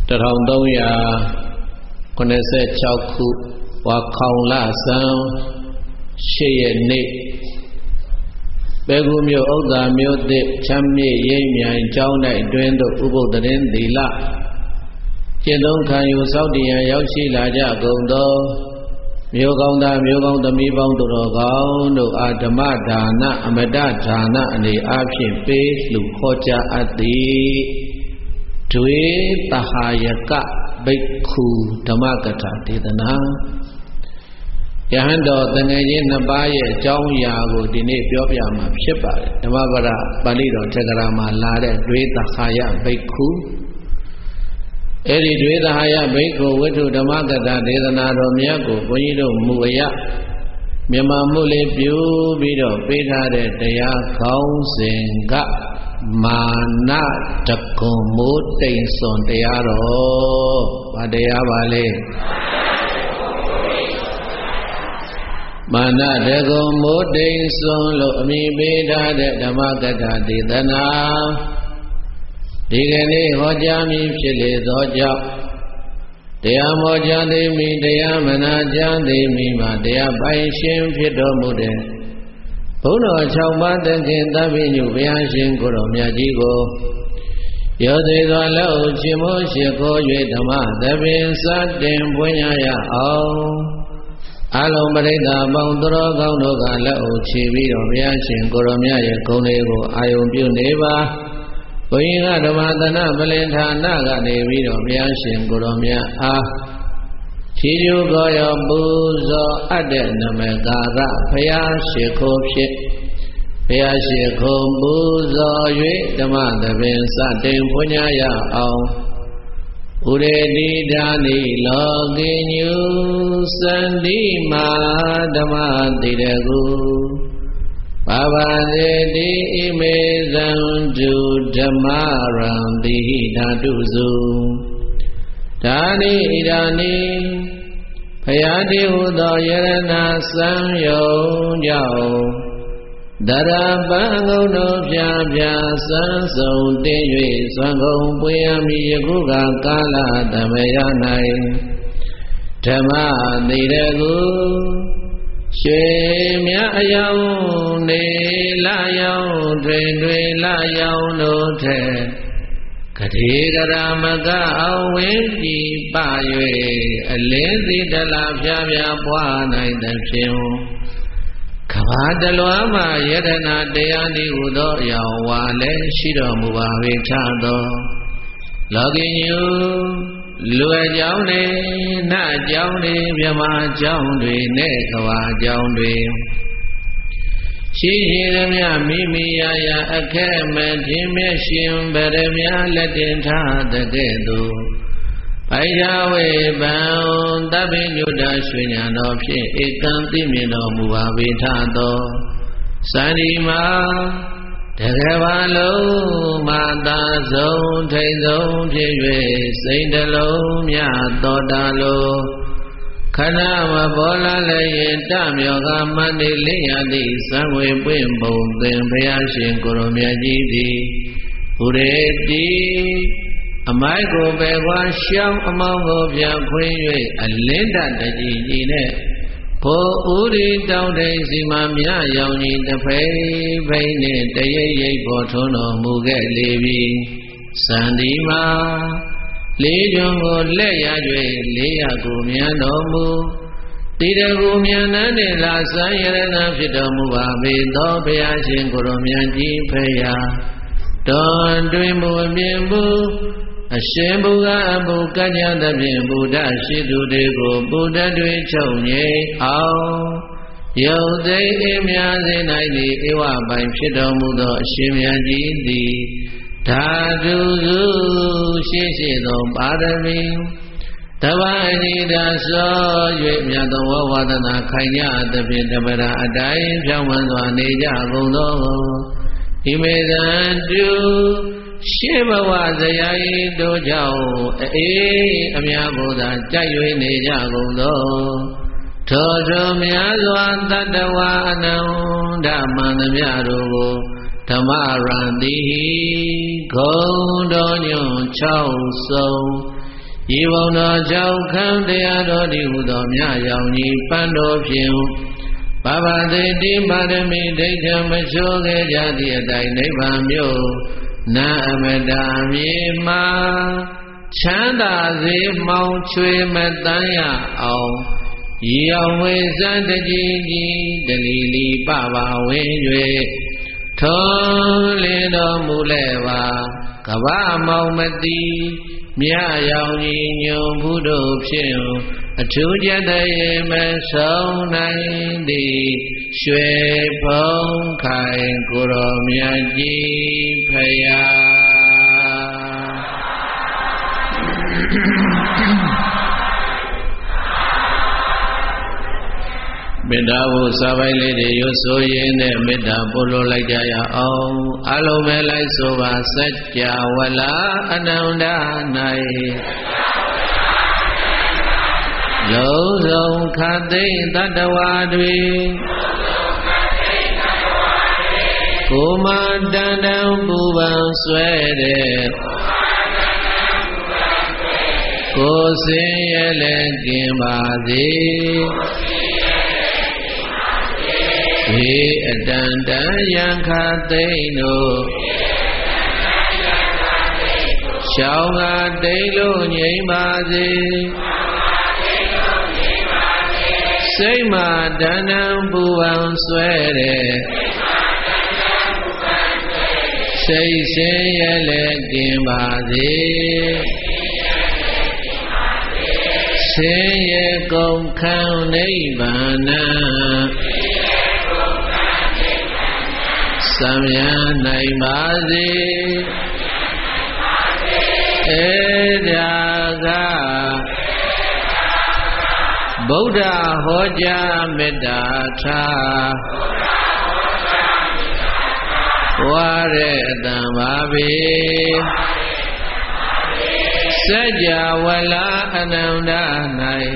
1386 ခုဝါခေါင်လဆန်း8 ရက်နေ့ပဲခူးမြို့ဥဒ္ဒါမြို့သစ်ချမ်းမြေ့ရိပ်မြိုင်ကျောင်း၌အတွင်းသို့ဥပုသ်တရင်သီလကျင့်သုံးခံယူစောင့်တည်ရန်ရောက်ရှိလာကြကုန်သောမြို့ကောင်းသားမြို့ကောင်းသမီးပေါင်းသူတော်ကောင်းတို့အားဓမ္မဒါနအမတဒါနအနေအားဖြင့်ပေးလှူခေါ်ကြားအပ်သည်ဒွေသဟာယကဘိက္ခုဓမ္မကထာဒေသနာယဟန်တော်တငယ်ချင်းနှစ်ပါးရဲ့အကြောင်းအရာကိုဒီနေ့ပြောပြမှာဖြစ်ပါတယ်ဓမ္မပဒပါဠိတော်ထေကရာမှာလာတဲ့ဒွေသဟာယဘိက္ခုအဲ့ဒီဒွေသဟာယဘိက္ခုဝိထုဓမ္မကထာဒေသနာတော်မြတ်ကိုဘုန်းကြီးတို့မူအရမြန်မာမှုလေးပြုပြီးတော့ပေးထားတဲ့တရားခေါင်းစဉ်ကမာနတကွန်မိုးတိမ်စွန်တရားတော်ဗာတရားပါလေမာနတကွန်မိုးတိမ်စွန်လို့အမည်ပေးထားတဲ့ဓမ္မကထာဒေသနာဒီကနေ့ဟောကြားမည်ဖြစ်လေသောကြောင့်တရားမောကြားသိမိတရားမနာကြားသိမိမှာတရားပိုင်ရှင်ဖြစ်တော်မူတဲ့ဘုန်းတော်6ပါးတခင်သဗ္ဗညုဘုရားရှင်ကိုယ်တော်မြတ်ကြီးကိုရောသေးသောလက်အုပ်ချီးမွမ်းရှိခိုး၍ဓမ္မသဘင်စတင်ပွင့်ရအောင်အလုံးပရိသတ်ပေါင်းသူတော်ကောင်းတို့ကလက်အုပ်ချီးပြီးတော့ဘုရားရှင်ကိုယ်တော်မြတ်ရဲ့ဂုဏ်တွေကိုအာယုံပြုနေပါဘုရင်ကဓမ္မသနပလင်ဌာနကနေပြီးတော့ဘုရားရှင်ကိုယ်တော်မြတ်အားချီးကျူးကောရောပူဇော်အပ်တဲ့နမကာရဘုရားရှိခိုးဖြစ်ဘုရားရှိခိုးပူဇော်၍ဓမ္မသဘင်စတင်ဖွင့်ရအောင်ဥရေတိဓာနိလောကိညုစန္တိမာဓမ္မတိတကုဘာဝစေတိဣမေဇံတုဓမ္မရံတိဓာတုစုဓာနိဣဒာနိဖယာတိဟုသောယရဏစံယုံကြောင့်တရပံငုံတို့ဖြာဖြာစံစုံတင်း၍သွန်ကုန်ပွေရမည်ယခုကကာလသမယ၌ဓမ္မတိရကုရွှေမြအယောင်နေလာယောင်တွင်လာယောင်တို့ထက်ကတိကရာမကအောင်ဝင်းကြည်ပ၍အလင်းစီတလာဖြာဖြာပွားနိုင်သဖြင့်ကဘာတလွားမှယတနာတရားဤဟူသောအယောင်ဝါလည်းရှိတော်မူပါ၏ထသောလောကီညူလူအကြောင်းတွေနတ်အကြောင်းတွေမြမအကြောင်းတွေနဲ့ကဘာအကြောင်းတွေရှိရှိသမျှမိမိရာရာအခက်မခြင်းမြရှင်ဗရမြလက်တင်ထားတဲ့ကဲ့သို့ပိုင်သာဝေပံသဗ္ဗညုတရွှေညာတော်ဖြင့်ဧကံသိမြင်တော်မူပါ၏ထသောစန္ဒီမာတကယ်ပါလုံးမာသာဆုံးထိန်ဆုံးဖြစ်၍စိတ်တလုံးမြသောတာလိုခဏမပေါ်လာလည်းရင်တမြောကမန္တိလေးရသည့်သံဝေပွင့်ပုံသင်ဘုရားရှင်ကိုရောမြတ်ကြီးသည်ဘုရေတိအမိုက်ကိုပဲကွာရှောင်းအမောင်းကိုပြန်ခွင်း၍အလင်းတတကြီးကြီးနဲ့ဘောဥရိတောင်းတိန်စီမမြရောင်ကြီးတဖိဖိနှင့်တရိပ်ရိပ်ပေါ်ထွန်းတော်မူခဲ့လေပြီစန္ဒီမာလေးကျွန်းကိုလက်ရ၍လေးရကိုမြန်တော်မူတိတကူမြန်နှန်းနှင့်လာဆန်းရဏဖြစ်တော်မူပါပေသောဘုရားရှင်ကိုရောမြတ်ကြီးဖရာတော်တွင်မူအမြင်ဘူးအရှင်ဘုရားဘုကညသဖြင့်ဘုဒ္ဓရှိသူတွေကိုဘုဒ္ဓတွေချုပ်ငြိမ်အောင်ယုတ်သိအင်းများစေ၌သည်ဧဝပိုင်ဖြစ်တော်မူသောအရှင်မြတ်ကြီးသည်ဓာတုစုရှိသောပါရမီတပ္ပအနိဒာသော၍မြတ်သောဝါဒနာခိုင်ကြသဖြင့်တပ္ပရာအတိုင်းဖြောင်းမှန်စွာနေကြကုန်သောဣမေသံတုရှေးဘဝဇယာယီတို့ကြောင့်အေးအများဘုရားကြိုက်၍နေကြကုန်သောထိုထိုများစွာတတ္တဝါအနန္တမန္တမြတို့ကိုဓမ္မရံတိဂုံတော်ညွန့်၆ဆုံးဤဘုံတော်ကြောင့်ခံတရားတော်ဒီဟုသောမြတ်ရောင်ကြီးပန်းတော်ဖြင့်ဘဝတိတိပါရမီဒိဋ္ဌမချိုးခဲ့ကြသည့်အတိုင်းနိဗ္ဗာန်မြို့နာအမတာမြေမှာချမ်းသာစေမောင်ချွေမတန်းရအောင်ဤအောင်ဝေစံတကြီးကြီးတလီလီပပဝင်း၍ထုံးလင်းတော်မူလဲပါကဗ္ဗမောင်မတိမြတ်ရောင်ကြီးညွန်ဘုဒ္ဓဖြင့်အထူးကြတဲ့မဆုံးနိုင်သည်ရွှေဖုံးခိုင်ကိုရောမြတ်ကြီးဖယားမေတ္တာဘုစာပိုင်လေးတွေရွတ်ဆိုရင်းနဲ့မေတ္တာပို့လို့လိုက်ကြရအောင်အလုံးပဲလိုက်ဆိုပါစัจ java လာအနန္တ၌လုံးစုံခတ်သိမ်းတတ္တဝါတွေကိုမတန်တန်ပူပန်ဆွဲတဲ့ကိုစင်ရဲ့လည်းกินပါစေေအတန္တယံခသိမ့်တို့ရှောင်းကတိတ်လို့ငြိမ်ပါစေစိတ်မှတဏ္ဍံပူပန်ဆွဲတဲ့စိတ်ဆင်းရဲလည်းกินပါစေဆင်းရဲကုန်ခံနိဗ္ဗာန်စံရနိုင်ပါစေဧဒါကဗုဒ္ဓဟောကြားမေတ္တာထားဝါတဲ့အတံပါပေစัจ java လာအနန္တ၌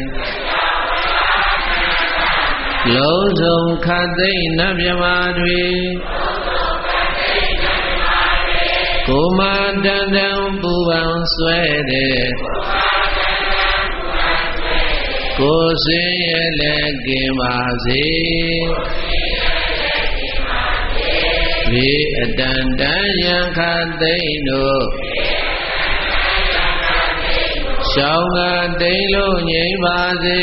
လုံးစုံခတ်သိမ့်နတ်မြမာတွေကိုမတန်တန်ပူပန်ဆွဲတဲ့ကိုစင်ရဲ့လည်းกินပါစေဒီအတန်တန်ယံခသိမ့်တို့ရှောင်းကတိတ်လို့ငြိမ်ပါစေ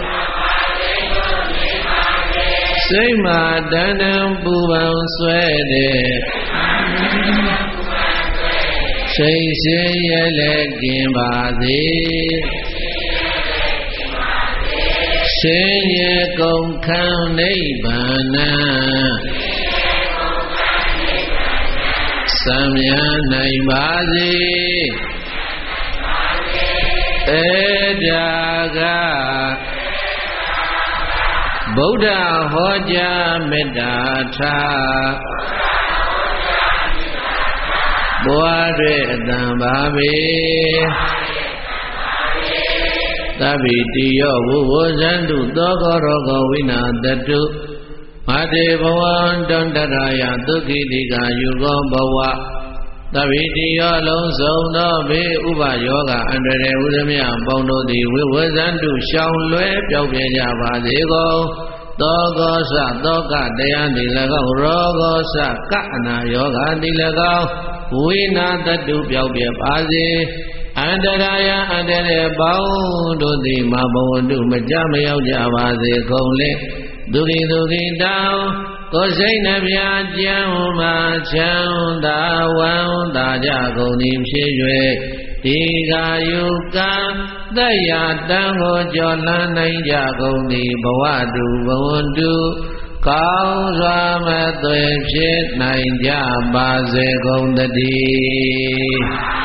စိတ်မှတန်တန်ပူပန်ဆွဲတဲ့စိတ်ဆင်းရဲလည်းกินပါစေဆင်းရဲကုန်ခံနိဗ္ဗာန်စံမြန်းနိုင်ပါစေဧဒါကဗုဒ္ဓဟောကြားမေတ္တာထားဘဝတွေအတံပါပေသဗ္ဗိတိယောဝဝဇန္တုသောကောရောဂဝိနာတတုမတေဘဝံတန္တရာယဒုက္ခိတိကာယုကောဘဝသဗ္ဗိတိယောလုံးစုံသောဘေးဥပယောဂအန္တရာယ်ဥဒမြပေါင်းတို့သည်ဝိဝဇန္တုရှောင်လွဲပြောက်ပြကြပါစေကုန်သောကောသသောကတရားတိ၎င်းရောဂောသကအနာယောဂတိ၎င်းဝိနာတတုပြောက်ပြပါစေအန္တရာယအန္တရာယ်ပေါင်းတို့သည်မဘဝတုမကြမရောက်ကြပါစေကုန်လေဒုက္ခိတောကိုယ်စိတ်နှပြကြံမှချမ်းသာဝမ်းသာကြကုန်သည်ဖြစ်၍ဒီကာယုကသက်ရတံကိုကြော်လန်းနိုင်ကြကုန်သည်ဘဝတုဘဝတုကောင်းစွာမသွေဖြစ်နိုင်ကြပါစေကုန်တည်း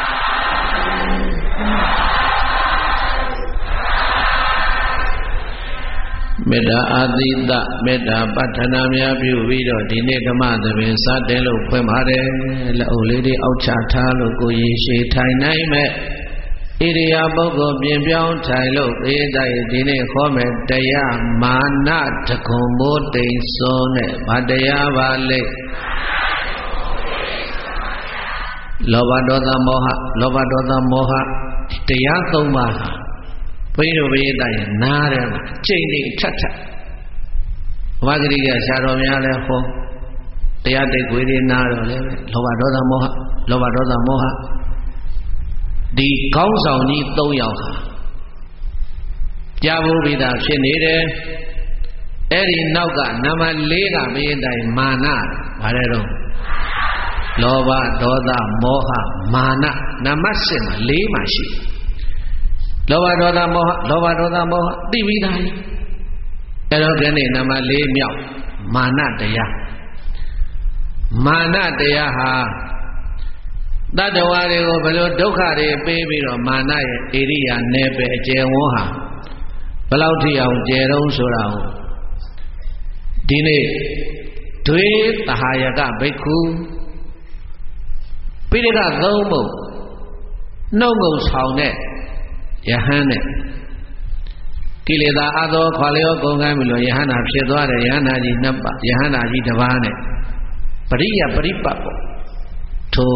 မေတ္တာအာသီတမေတ္တာပဋ္ဌာနာများပြုပြီးတော့ဒီနေ့ဓမ္မသဘင်စတင်လို့ဖွင့်ပါတယ်လက်အုပ်လေးတွေအောက်ချထားလို့ကိုယ်ရည်ရှိထိုင်နိုင်မဲ့ဣရိယာပုဂ္ဂိုလ်ပြင်ပြောင်းထိုင်လို့အေးတိုက်ဒီနေ့ခေါ်မယ်တရားမာနတကုံမိုးတိမ်စွန်းနဲ့ဗတရားပါလိမ့်လောဘဒေါသမောဟတရားသုံးပါးဟာဘုန်းကြီးတို့ဘုရားတိုင်နားတယ်ချိန်နေထက်ထက်ဝါဂရိကဆရာတော်များလည်းဟောတရားတိတ်ခွေတွေနားတော့လည်းလောဘဒေါသမောဟလောဘဒေါသမောဟဒီကောင်းဆောင်ကြီး၃ယောက်ဟာကြာဖို့ပြီးသားဖြစ်နေတယ်အဲ့ဒီနောက်ကနံပါတ်၄ကဘုရားတိုင်မာနဗါတယ်တော့လောဘဒေါသမောဟမာနနံပါတ်၈မှာ၄မှာရှိလောဘဒေါသမောဟလောဘဒေါသမောဟသိပြီးသားကြီးအဲ့တော့ဒီနေ့နံပါတ်၄မြောက်မာနတရားမာနတရားဟာတတ္တဝါတွေကိုဘယ်လိုဒုက္ခတွေပေးပြီးတော့မာနရဲ့ဣရိယာနယ်ပယ်အကျယ်ဝန်းဟာဘယ်လောက်ထိအောင်ကျယ်တုံးဆိုတာကိုဒီနေ့ဒွေသဟာယကဘိက္ခုပိဋကသုံးပုံနှုတ်ငုံဆောင်တဲ့ယဟန်နဲ့ကိလေသာအသောခွာလျောကုန်ကမ်းပြီလို့ယဟန္တာဖြစ်သွားတယ်ယဟန္တာကြီးနှစ်ပါးယဟန္တာကြီးတစ်ပါးနဲ့ပရိယပရိပတ်ပေါ့ထို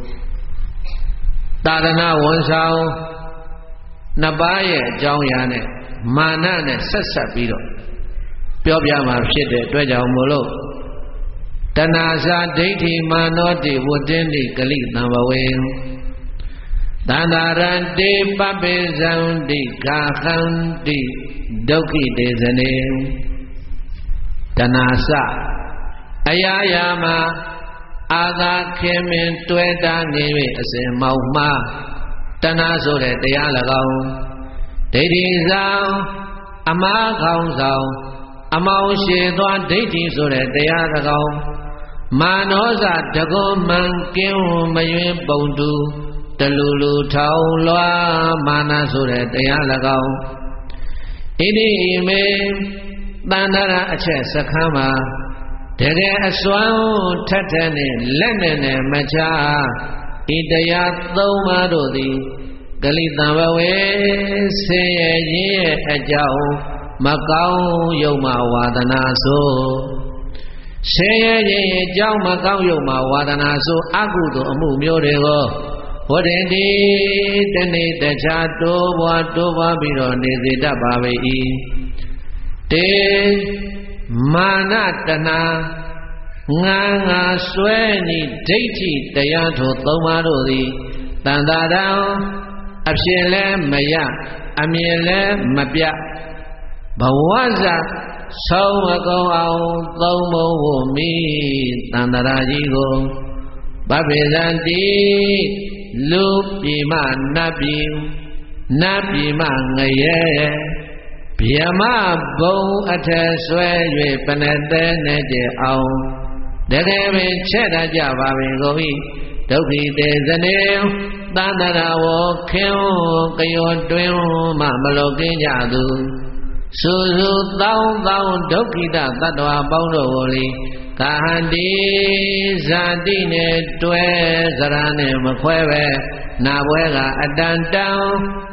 သာသနာဝန်ဆောင်နှစ်ပါးရဲ့အကြောင်းအရာနဲ့မာနနဲ့ဆက်ဆက်ပြီးတော့ပြောပြမှာဖြစ်တဲ့အတွက်ကြောင့်မို့လို့တဏှာစာဒိဋ္ဌိမာနောတိဝတ္တင်တိကလိတံဘဝေသန္တာရန္တိပပိဇံတိဂါခန္တိဒုက္ခိတေဇနေတဏှာစအရာရာမှာအာသာခင်မင်တွဲတာနေ၍အစဉ်မောက်မှားတဏှာဆိုတဲ့တရား၎င်းဒိဋ္ဌိဆောင်အမှားခေါင်းဆောင်အမောင်ရှည်သွားဒိဋ္ဌိဆိုတဲ့တရား၎င်းမာနောဇတကုံမှန်ကင်းမယွင်ပုံတူတလူလူထောင်လွှာမာနဆိုတဲ့တရား၎င်းဣတိဣမေတန္တရာအချက်စခန်းမှာတကယ်အစွမ်းထက်ထက်နဲ့လက်နဲ့မချဤတရားသုံးပါးတို့သည်ကလိတံဘဝေဆင်းရဲခြင်းရဲ့အကြောင်းမကောင်းယုံမှဝါဒနာဆိုဆင်းရဲခြင်းရဲ့အကြောင်းမကောင်းယုံမှဝါဒနာဆိုအကုသိုလ်အမှုမျိုးတွေကိုဝတ္တင်တိတနေ့တခြားတိုးပွားပြီးတော့နေစေတတ်ပါပေ၏တေမာနတဏငါဆွဲနိဒိဋ္ဌိတရားထိုသုံးပါးတို့သည်တန်တာတံအဖြစ်လဲမရအမြင်လဲမပြဘဝဇာဆုံးမကုန်အောင်သုံးဖို့ဝမိတန်တရာကြီးကိုပပိဇန္တိလူပြေမနတ်ပြေမငရဲဗျမဘုံအထက်ဆွဲ၍ပနတဲနဲ့ကြအောင်တကယ်ပင်ချက်တတ်ကြပါပင်ကုန်၏ဒုက္ခိတေဇနေသန္တရာဝခင်ကယောတွင်မှမလိုကင်းကြသူစူစူတောင်းဒုက္ခိတသတ္တဝါပေါင်းတို့ကိုလေကာဟန္တိဇာတိနဲ့တွဲစရနဲ့မခွဲပဲနာဘွဲကအတန်တန်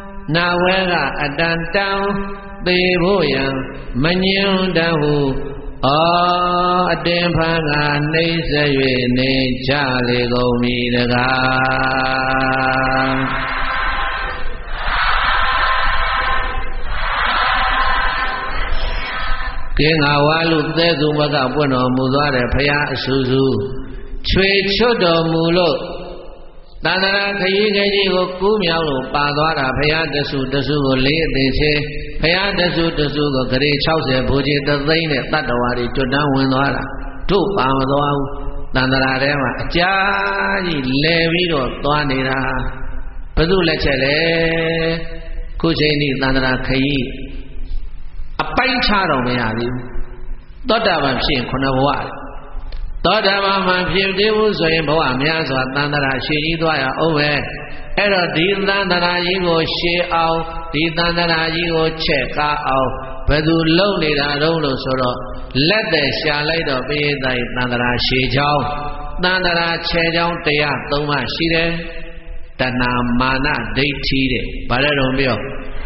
သေဖို့ရန်မငြင်းတတ်ဟုအတင်းဖန်ကနှိမ့်ဆက်၍နေကြလေကုန်မည်တကားကင်းငါဝါလူသဲသူမကပွင့်တော်မူသွားတဲ့ဘုရားအဆူဆူချွေချွတ်တော်မူလို့တန္တရာခရီးကကြီးကိုကူးမြောက်လို့ပါသွားတာဘုရားတဆူကိုလေးအသေးချင်းဘုရားတဆူကိုဂရေ60ဘူကြီးသသိန်းနဲ့တတ္တဝါတွေတွတ်တန်းဝင်သွားတာတို့ပါမသွားဘူးတန္တရာထဲမှာအကြာကြီးလဲပြီးတော့သွားနေတာဘယ်သူလက်ချက်လဲခုချိန်ဒီတန္တရာခရီးအပိုင်းခြားတော့မရသေးဘူးသောတာပန်ဖြစ်ရင်ခုနဘဝသောတာပန်မှာဖြစ်သေးဘူးဆိုရင်ဘဝများစွာတန်တရာရှည်ကြီးသွားရအောင်ပဲအဲ့တော့ဒီတန်တရာကြီးကိုရှည်အောင်ဒီတန်တရာကြီးကိုချက်ကားအောင်ဘယ်သူလုံနေတာတော့လို့ဆိုတော့လက်သက်ရှာလိုက်တော့ပိဋကတန်တရာရှည်ချောင်းတန်တရာခြေချောင်းတရား၃ပါးရှိတယ်တဏမာနဒိဋ္ဌိတဲ့ဘာလဲတော့ပြော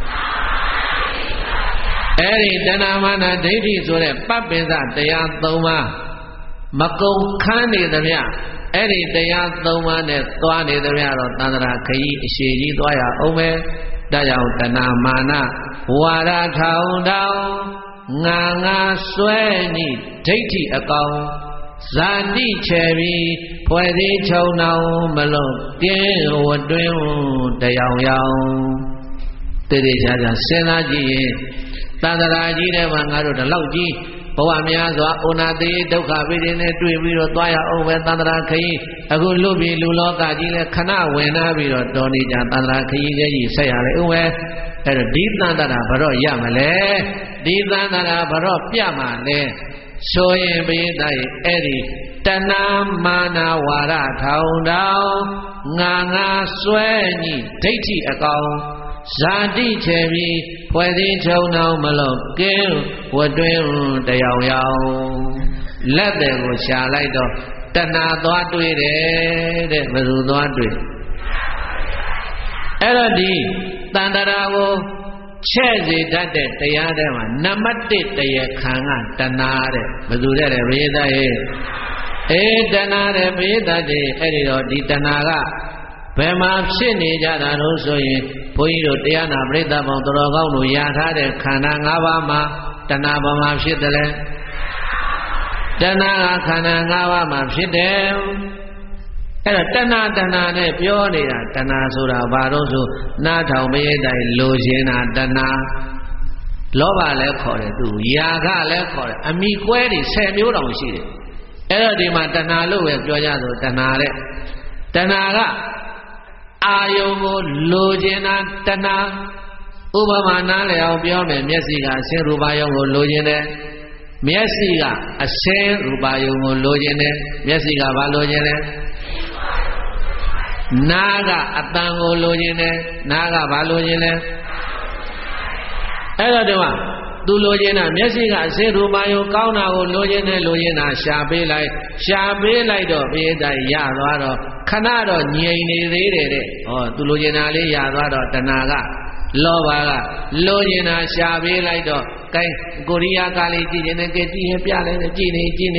အဲ့ဒီတဏမာနဒိဋ္ဌိဆိုတဲ့ပပ္ပိသတရား၃ပါးမကုံခန်းနေသမျှအဲ့ဒီတရားသုံးပါးနဲ့သွားနေသမျှတော့သန္တရာခရီးအရှိကြီးသွားရအောင်ပဲဒါကြောင့်တဏမာနဝါဒထောင်တောင်ငါငါဆွဲနိဒိဋ္ဌိအကောင်ဇာတိချေပြီးဖွဲ့သေးချုံနှောင်မလို့ကင်းဝတွင်တရားရောင်တည်တည်ချာချာစဉ်းစားကြည့်ရင်သန္တရာကြီးတဲ့မှာငါတို့ဒီလောက်ကြီးဘဝများစွာဩနာတိဒုက္ခပိဋိနဲ့တွေ့ပြီးတော့သွားရအောင်ပဲသန္တရာခရီးအခုလူပြည်လူလောကကြီးလဲခဏဝင်လာပြီးတော့တော်နေကြသန္တရာခရီးကြီးဆက်ရလေဦးပဲအဲ့တော့ဒီသန္တရာဘရော့ရမလဲဒီသန္တရာဘရော့ပြမှာလဲဆိုရင်ပိဋကရဲ့အဲ့ဒီတဏမာနဝါဒထောင်တောင်ငါငါဆွဲညိဒိဋ္ဌိအကောင်ဇာတိချေပြီးဖွဲ့သေးချုံနှောင်မလို့ကင်းဝတွင်တရားရောင်လက်တွေကိုရှာလိုက်တော့တဏသွားတွေ့တယ်တဲ့ဘယ်သူသွားတွေ့အဲ့တော့ဒီတန္တရာကိုချဲ့စေတတ်တဲ့တရားထဲမှာနံပါတ်1တရားခံကတဏတဲ့ဘယ်သူတဲ့လဲဘိယတရဲ့တဏတဲ့ဘိယတတဲ့အဲ့ဒီတော့ဒီတဏကဘယ်မှာဖြစ်နေကြတာလို့ဆိုရင်ဘုန်းကြီးတို့တရားနာပရိသတ်ပေါင်းတော်ကောင်းတို့ရထားတဲ့ခန္ဓာ၅ပါးမှာတဏဘာမှာဖြစ်တယ်လဲတဏကခန္ဓာ၅ပါးမှာဖြစ်တယ်အဲ့တော့တဏနဲ့ပြောနေတာတဏဆိုတာဘာလို့ဆိုနားထောင်မရတိုင်းလိုချင်တာတဏလောဘလည်းခေါ်တယ်သူယာကလည်းခေါ်တယ်အမိကွဲတွေ10မျိုးတောင်ရှိတယ်အဲ့တော့ဒီမှာတဏလို့ပဲပြောကြဆိုတဏတဲ့တဏကအာယုံကိုလိုချင်တာတဏဥပမာနားလည်အောင်ပြောမယ်မျက်စိကအစင်းရူပယုံကိုလိုချင်တယ်မျက်စိကအစင်းရူပယုံကိုလိုချင်တယ်မျက်စိကဘာလိုချင်လဲနားကအတန်ကိုလိုချင်တယ်နားကဘာလိုချင်လဲအဲ့တော့ဒီမှာသူလိုချင်တာမျက်စိကအစင်းရူပယုံကောင်းတာကိုလိုချင်တယ်လိုချင်တာရှာပေးလိုက်တော့ပိဋကရသွားတော့ခဏတော့ငြိမ်နေသေးတယ်တဲ့ဟောသူလိုချင်တာလေးရသွားတော့တဏကလောဘကလိုချင်တာရှာပေးလိုက်တော့ကဲကိုရိယာကားလေးကြည့်နေတယ်ကဲကြည့်ရင်ပြလိုက်တယ်ကြည့်နေငြိမ်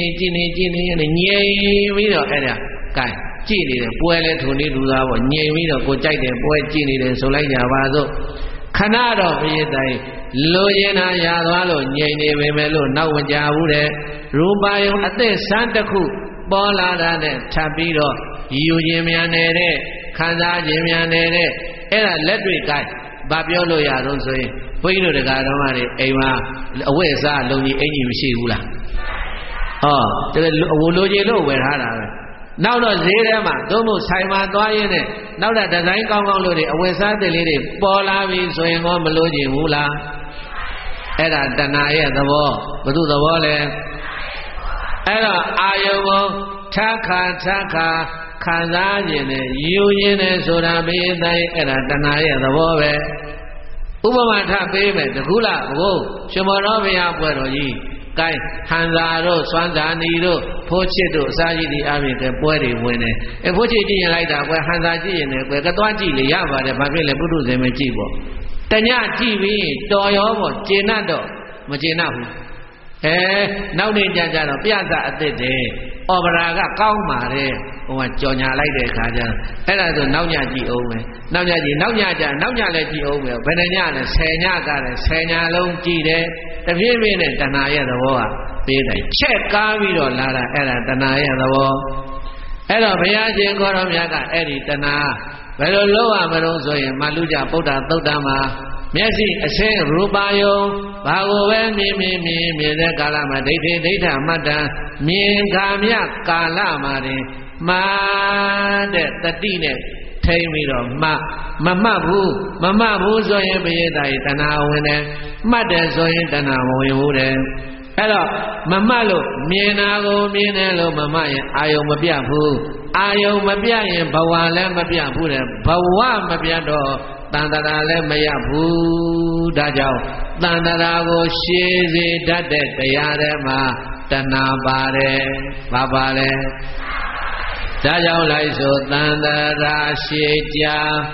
ပြီးတော့အဲ့ဒါကဲကြည့်နေတယ်ပွဲလဲထုံနေလူသားပေါ့ငြိမ်ပြီးတော့ကိုကြိုက်တယ်ပွဲကြည့်နေတယ်ဆိုလိုက်ကြပါစို့ခဏတော့ပိဋကလိုချင်တာရသွားလို့ငြိမ်နေပေမဲ့လို့နောက်မကြဘူးတဲ့ရူပယုံအသက်ဆန်းတစ်ခုပေါ်လာတာနဲ့ထပ်ပြီးတော့ယူခြင်းမြန်နေတဲ့ခံစားခြင်းမြန်နေတဲ့အဲ့ဒါလက်တွေ့ကိုက်ဘာပြောလို့ရတော့ဆိုရင်ဘုန်းကြီးတို့တရားတော်မှာအိမ်မှာအဝတ်အစားလုံကြီးအင်ကြီးမရှိဘူးလားဟောတကယ်ဝလိုချင်လို့ဝယ်ထားတာပဲနောက်တော့ဈေးထဲမှာသို့မဟုတ်ဆိုင်မှာသွားရင်းနဲ့နောက်တဲ့ဒီဇိုင်းကောင်းလို့တွေအဝတ်စားတွေလေးတွေပေါ်လာပြီဆိုရင်ကောမလိုချင်ဘူးလားအဲ့ဒါတဏှာရဲ့သဘောဘယ်သူသဘောလဲအဲ့တော့အာယုံကိုထခါခံစားခြင်းနဲ့ယူခြင်းနဲ့ဆိုတာပိဋကရဲ့အဲ့ဒါတဏှာရဲ့သဘောပဲဥပမာထပေးမယ်တကူလားဘုရှင်မောတော်ဘုရားပွဲတော်ကြီးကိုင်းဟန်သာတို့စွမ်းသာနီတို့ဖိုးချစ်တို့အစာကြီးဒီအပြင်ကပွဲတွေဝင်တယ်ဖိုးချစ်ကြည့်ရင်လိုက်တာကွယ်ဟန်သာကြည့်ရင်လည်းကွယ်ကသွားကြည့်လေရပါတယ်ဘာဖြစ်လဲပုထုဇဉ်မကြည့်ပေါ့တညကြည့်ပြီးတော်ရောပေါ့ကျေနပ်တော့မကျေနပ်ဘူးနောက်နေ့ကြတော့ပြသအသစ်တယ်ဩပရာကကောင်းပါတယ်ဟိုကကြော်ညာလိုက်တဲ့အခါကျအဲ့ဒါဆိုနောက်ညကြည့်အောင်မယ်နောက်ညလည်းကြည့်အောင်မယ်ဘယ်နှညလဲ10ညကလည်း10ညလုံးကြည့်တယ်တပြည့်ပြည့်နဲ့တဏှာရဲ့သဘောကပေးတယ်ချက်ကားပြီးတော့လာတာအဲ့ဒါတဏှာရဲ့သဘောအဲ့တော့ဘုရားရှင်ကိုရောမြတ်ကအဲ့ဒီတဏှာဘယ်လိုလုပ်ရမလို့ဆိုရင်မလူကြဗုဒ္ဓသုတ်တံမှာမျက်စိအရှင်းရူပယုံဘာကိုပဲမြင်တဲ့ကာလမှာဒိဋ္ဌိဒိဋ္ဌမတ္တမြင်ခါမြကာလမှာတင်မှားတဲ့တတိနဲ့ထိမ့်ပြီးတော့မမှတ်ဘူးဆိုရင်ပိဋကရဲ့တဏှာဝင်တယ်မှတ်တယ်ဆိုရင်တဏှာမဝင်ဘူးတဲ့အဲ့တော့မမှတ်လို့မြင်တာကိုမြင်တယ်လို့မမှတ်ရင်အာယုံမပြတ်ဘူးအာယုံမပြတ်ရင်ဘဝလည်းမပြတ်ဘူးတဲ့ဘဝမပြတ်တော့တန်တရာလည်းမရဘူးဒါကြောင့်တန်တရာကိုရှည်စေတတ်တဲ့တရားထဲမှာတဏှာပါတယ်ဘာပါလဲဒါကြောင့်လိုက်ဆိုတန်တရာရှည်ကြ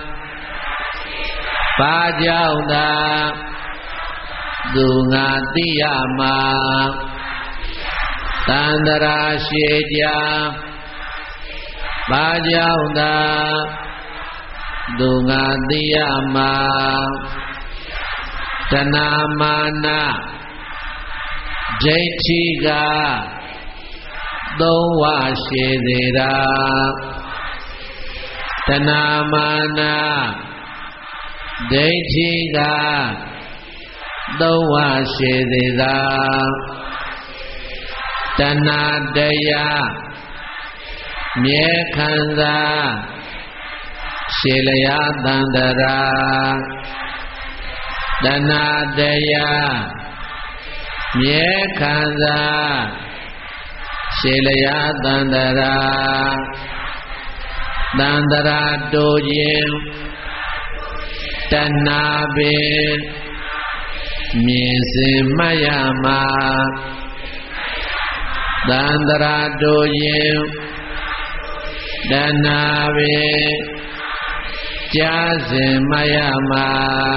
ဘာကြောင့်သာသူငါသိရမှာတန်တရာရှည်ကြဘာကြောင့်သာသူငါသိရမှာတဏမာနဒိဋ္ဌိကသုံးဝရှိသေးတာတဏမာနဒိဋ္ဌိကသုံးဝရှိသေးတာတဏတရားမြဲခံစားရှေလျာတန္တရာတဏတရားမြဲခံစားရှေလျာတန္တရာတန္တရာတို့ခြင်းတဏပင်မြင်စင်မှတ်ရမှာတန္တရာတို့ခြင်းတဏပင်ကြားစင်မှတ်ရမှာ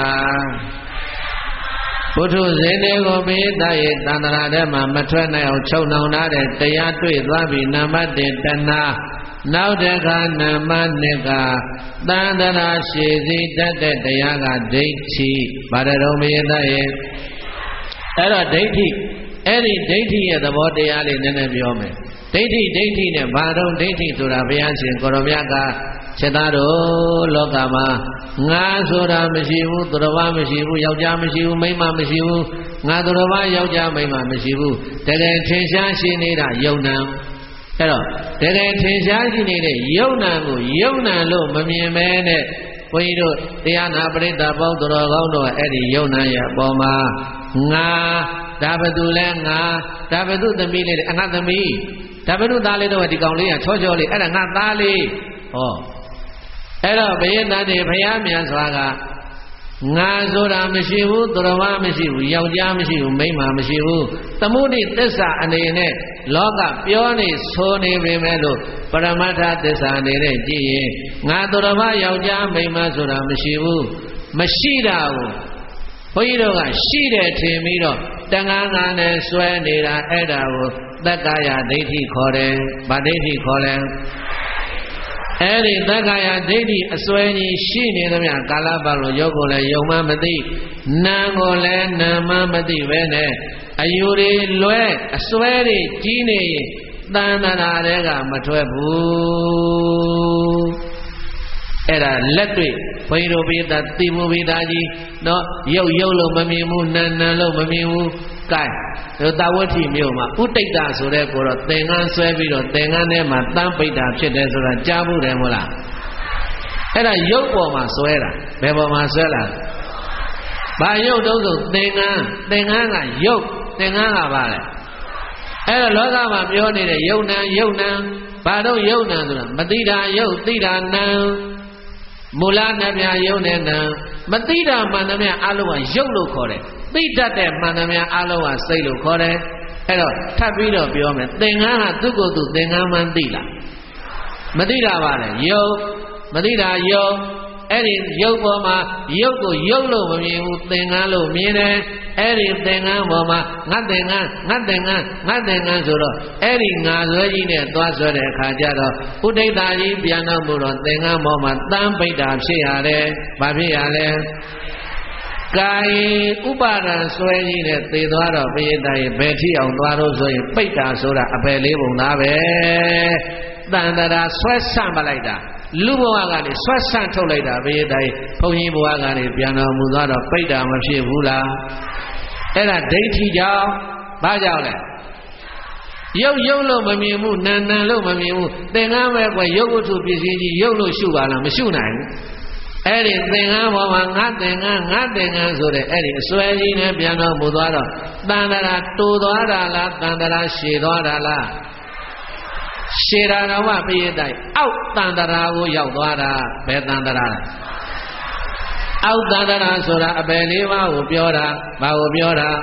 ဘုထုဇင်းတွေကိုပိဋကရဲ့တန္တရာထဲမှာမထွက်နိုင်အောင်ချုပ်နှောင်ထားတဲ့တရားတွေ့သွားပြီနံပါတ်1တဏနောက်တစ်ခါနံပါတ်2ကတန္တရာရှိစေတတ်တဲ့တရားကဒိဋ္ဌိဗါရတော်ပိဋကရဲ့အဲ့တော့ဒိဋ္ဌိအဲ့ဒီဒိဋ္ဌိရဲ့သဘောတရားလေးနည်းနည်းပြောမယ်ဒိဋ္ဌိနဲ့ဘာတော့ဒိဋ္ဌိဆိုတာဘုရားရှင်ကိုရောမြတ်ကချက်သားတို့လောကမှာငါဆိုတာမရှိဘူးသူတော်ဘာမရှိဘူးယောက်ျားမရှိဘူးမိန်းမမရှိဘူးငါသူတော်ဘာယောက်ျားမိန်းမမရှိဘူးတကယ်ထင်ရှားရှိနေတာယုံနာအဲ့တော့တကယ်ထင်ရှားရှိနေတဲ့ယုံနာကိုယုံနာလို့မမြင်မဲနဲ့ဘုန်းကြီးတို့တရားနာပရိသတ်ပေါင်းသူတော်ကောင်းတို့အဲ့ဒီယုံနာရဲ့အပေါ်မှာငါဒါဘသူလဲငါဒါဘသူသမီးလေးအငါသမီးဒါဘသူသားလေးတော့ဒီကောင်လေးကချောချောလေးအဲ့ဒါငါသားလေးဟောအဲ့တော့ဘယင်သားတွေဘုရားမြတ်စွာကငါဆိုတာမရှိဘူးသူတော်ဘာမရှိဘူးယောက်ျားမရှိဘူးမိန်းမမရှိဘူးသမုဒိသစ္စာအနေနဲ့လောကပြောနေဆိုနေပေမဲ့လို့ပရမတ္ထသစ္စာအနေနဲ့ကြည့်ရင်ငါသူတော်ဘာယောက်ျားမိန်းမဆိုတာမရှိဘူးမရှိတာကိုဘုန်းကြီးတို့ကရှိတယ်ထင်ပြီးတော့တန်ခါးငါနဲ့ဆွဲနေတာအဲ့ဒါကိုသက္ကာယဒိဋ္ဌိခေါ်တယ်ဗာဒိဋ္ဌိခေါ်လဲအဲ့ဒီသက္ကာယဒိဋ္ဌိအစွဲကြီးရှိနေသမျှကာလပတ်လုံးရုပ်ကိုလည်းယုံမှမသိနာမ်ကိုလည်းနာမ်မှမသိပဲနဲ့အယူတွေလွဲအစွဲတွေကြီးနေတဏ္ဍာတွေကမထွက်ဘူးအဲ့ဒါလက်တွေ့ဘုန်းကြီးတို့ပိဋကတိမူပိဋကကြီးနော်ရုပ်လို့မမြင်ဘူးနာမ်လို့မမြင်ဘူးကဲသာဝတိမြို့မှာဥတိတ်တာဆိုတဲ့ကိုတော့သင်္ကန်းဆွဲပြီးတော့သင်္ကန်းထဲမှာတန်းပိတ်တာဖြစ်တယ်ဆိုတာကြားဘူးတယ်မဟုတ်လားအဲ့ဒါရုပ်ပေါ်မှာဆွဲတာဘယ်ပေါ်မှာဆွဲလာဘာရုပ်တုံးဆိုသင်္ကန်းကရုပ်သင်္ကန်းကဘာလဲအဲ့တော့လောကမှာပြောနေတဲ့ယုံနံဘာတော့ယုံနံဆိုတာမတိတာယုတ်တိတာနံမူလနှပြယုံနဲ့နံမတိတာမှန်သမျှအလုံးကရုပ်လို့ခေါ်တယ်သိတတ်တဲ့မှန်သမျှအလုံးကစိတ်လို့ခေါ်တယ်အဲ့တော့ထပ်ပြီးတော့ပြောမယ်သင်္ကန်းဟာသူ့ကိုယ်သူသင်္ကန်းမှန်သိလားမသိတာပါလေယုတ်မသိတာယုတ်အဲ့ဒီယုတ်ပေါ်မှာယုတ်ကိုယုတ်လို့မမြင်ဘူးသင်္ကန်းလို့မြင်တယ်အဲ့ဒီသင်္ကန်းပေါ်မှာငါသင်္ကန်းဆိုတော့အဲ့ဒီငါဆွဲကြီးနဲ့သွားဆွဲတဲ့အခါကျတော့ဥဒိဋ္ဌာကြီးပြန်တော့မို့တော့သင်္ကန်းပေါ်မှာတန်းပိဋ္ဌာဖြစ်ရတယ်ဘာဖြစ်ရလဲကာယဥပါဒံဆွဲကြီးနဲ့သေသွားတော့ပိဋကရဲ့ဘယ်ထိအောင်သွားလို့ဆိုရင်ပိဋ္ဌာဆိုတာအပယ်လေးပုံသားပဲတန်တရာဆွဲဆန့်ပလိုက်တာလူဘဝကနေဆွဲဆန့်ထုတ်လိုက်တာပိဋကရဲ့ဘုန်းကြီးဘဝကနေပြန်တော်မူသွားတော့ပိဋ္ဌာမဖြစ်ဘူးလားအဲ့ဒါဒိဋ္ဌိကြောင့်ဘာကြောင့်လဲရုပ်လို့မမြင်ဘူးနာမ်လို့မမြင်ဘူးသင်္ကန်းပဲကွယ်ရုပ်ဝတ္ထုပစ္စည်းကြီးရုပ်လို့ရှုပါလားမရှုနိုင်ဘူးအဲ့ဒီသင်္ကန်းပေါ်မှာငါသင်္ကန်းဆိုတဲ့အဲ့ဒီအစွဲကြီးနဲ့ပြန်တော်မူသွားတော့တန်တရာတူသွားတာလားတန်တရာရှည်သွားတာလားရှည်တာတော့မှပြည့်တိုက်အောက်တန်တရာကိုရောက်သွားတာဘယ်တန်တရာလဲအောက်တန်တရာဆိုတာအပယ်လေးပါးကိုပြောတာဘာကိုပြောတာ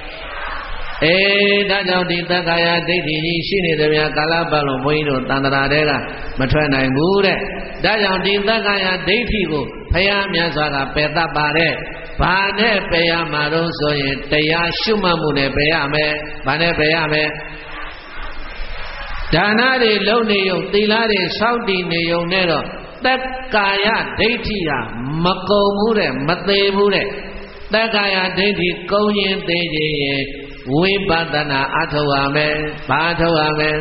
ဒါကြောင့်ဒီသက္ကာယဒိဋ္ဌိကြီးရှိနေတယ်ဗျာကာလပတ်လုံးဘုန်းကြီးတို့တန်တရာတွေကမထွက်နိုင်ဘူးတဲ့ဒါကြောင့်ဒီသက္ကာယဒိဋ္ဌိကိုဘုရားမြတ်စွာကပယ်တတ်ပါတယ်ဘာနဲ့ပယ်ရမှာတော့ဆိုရင်တရားရှုမှတ်မှုနဲ့ပယ်ရမယ်ဘာနဲ့ပယ်ရမယ်ဒါနတွေလုံးနေုံသီလတွေစောင့်တည်နေုံနဲ့တော့တက္ကာယဒိဋ္ဌိဟာမကုန်ဘူးတဲ့မသေးဘူးတဲ့တက္ကာယဒိဋ္ဌိကုန်ရင်သေးခြင်းရင်ဝိပဿနာအထောက်ရမယ်ဘာထောက်ရမယ်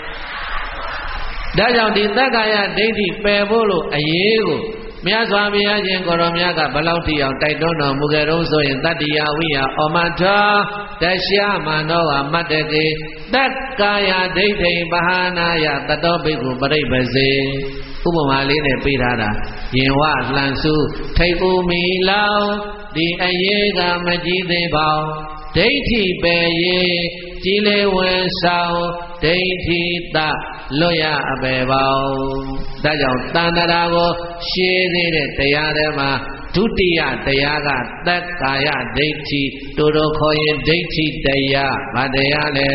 ဒါကြောင့်ဒီတက္ကာယဒိဋ္ဌိပယ်ဖို့လို့အရေးကိုမြတ်စွာဘုရားရှင်ကိုရောမြတ်ကဘလောက်တိအောင်တိုက်တွန်းတော်မူကြတော့ဆိုရင်တတ္တိယဝိယဩမထာတရှမနောဝမတ္တကေတက္ကာယဒိဋ္ဌိပဟာနာယတတောဘိက္ခုပရိပ္ပစေဥပမာလေးနဲ့ပေးထားတာရင်ဝလှန်စုထိတ်ဦးမီလောင်ဒီအရေးကမကြည့်သေးပါဒိဋ္ဌိပယ်ရေးကြည်လေဝင်ဆောင်ဒိဋ္ဌိတလွတ်ရအပေပေါင်းဒါကြောင့်တန်တရာကိုရှင်းသေးတဲ့တရားတွေမှာဒုတိယတရားကတက္ကာယဒိဋ္ဌိတို့တို့ခေါ်ရင်ဒိဋ္ဌိတရားဗာတရားလဲ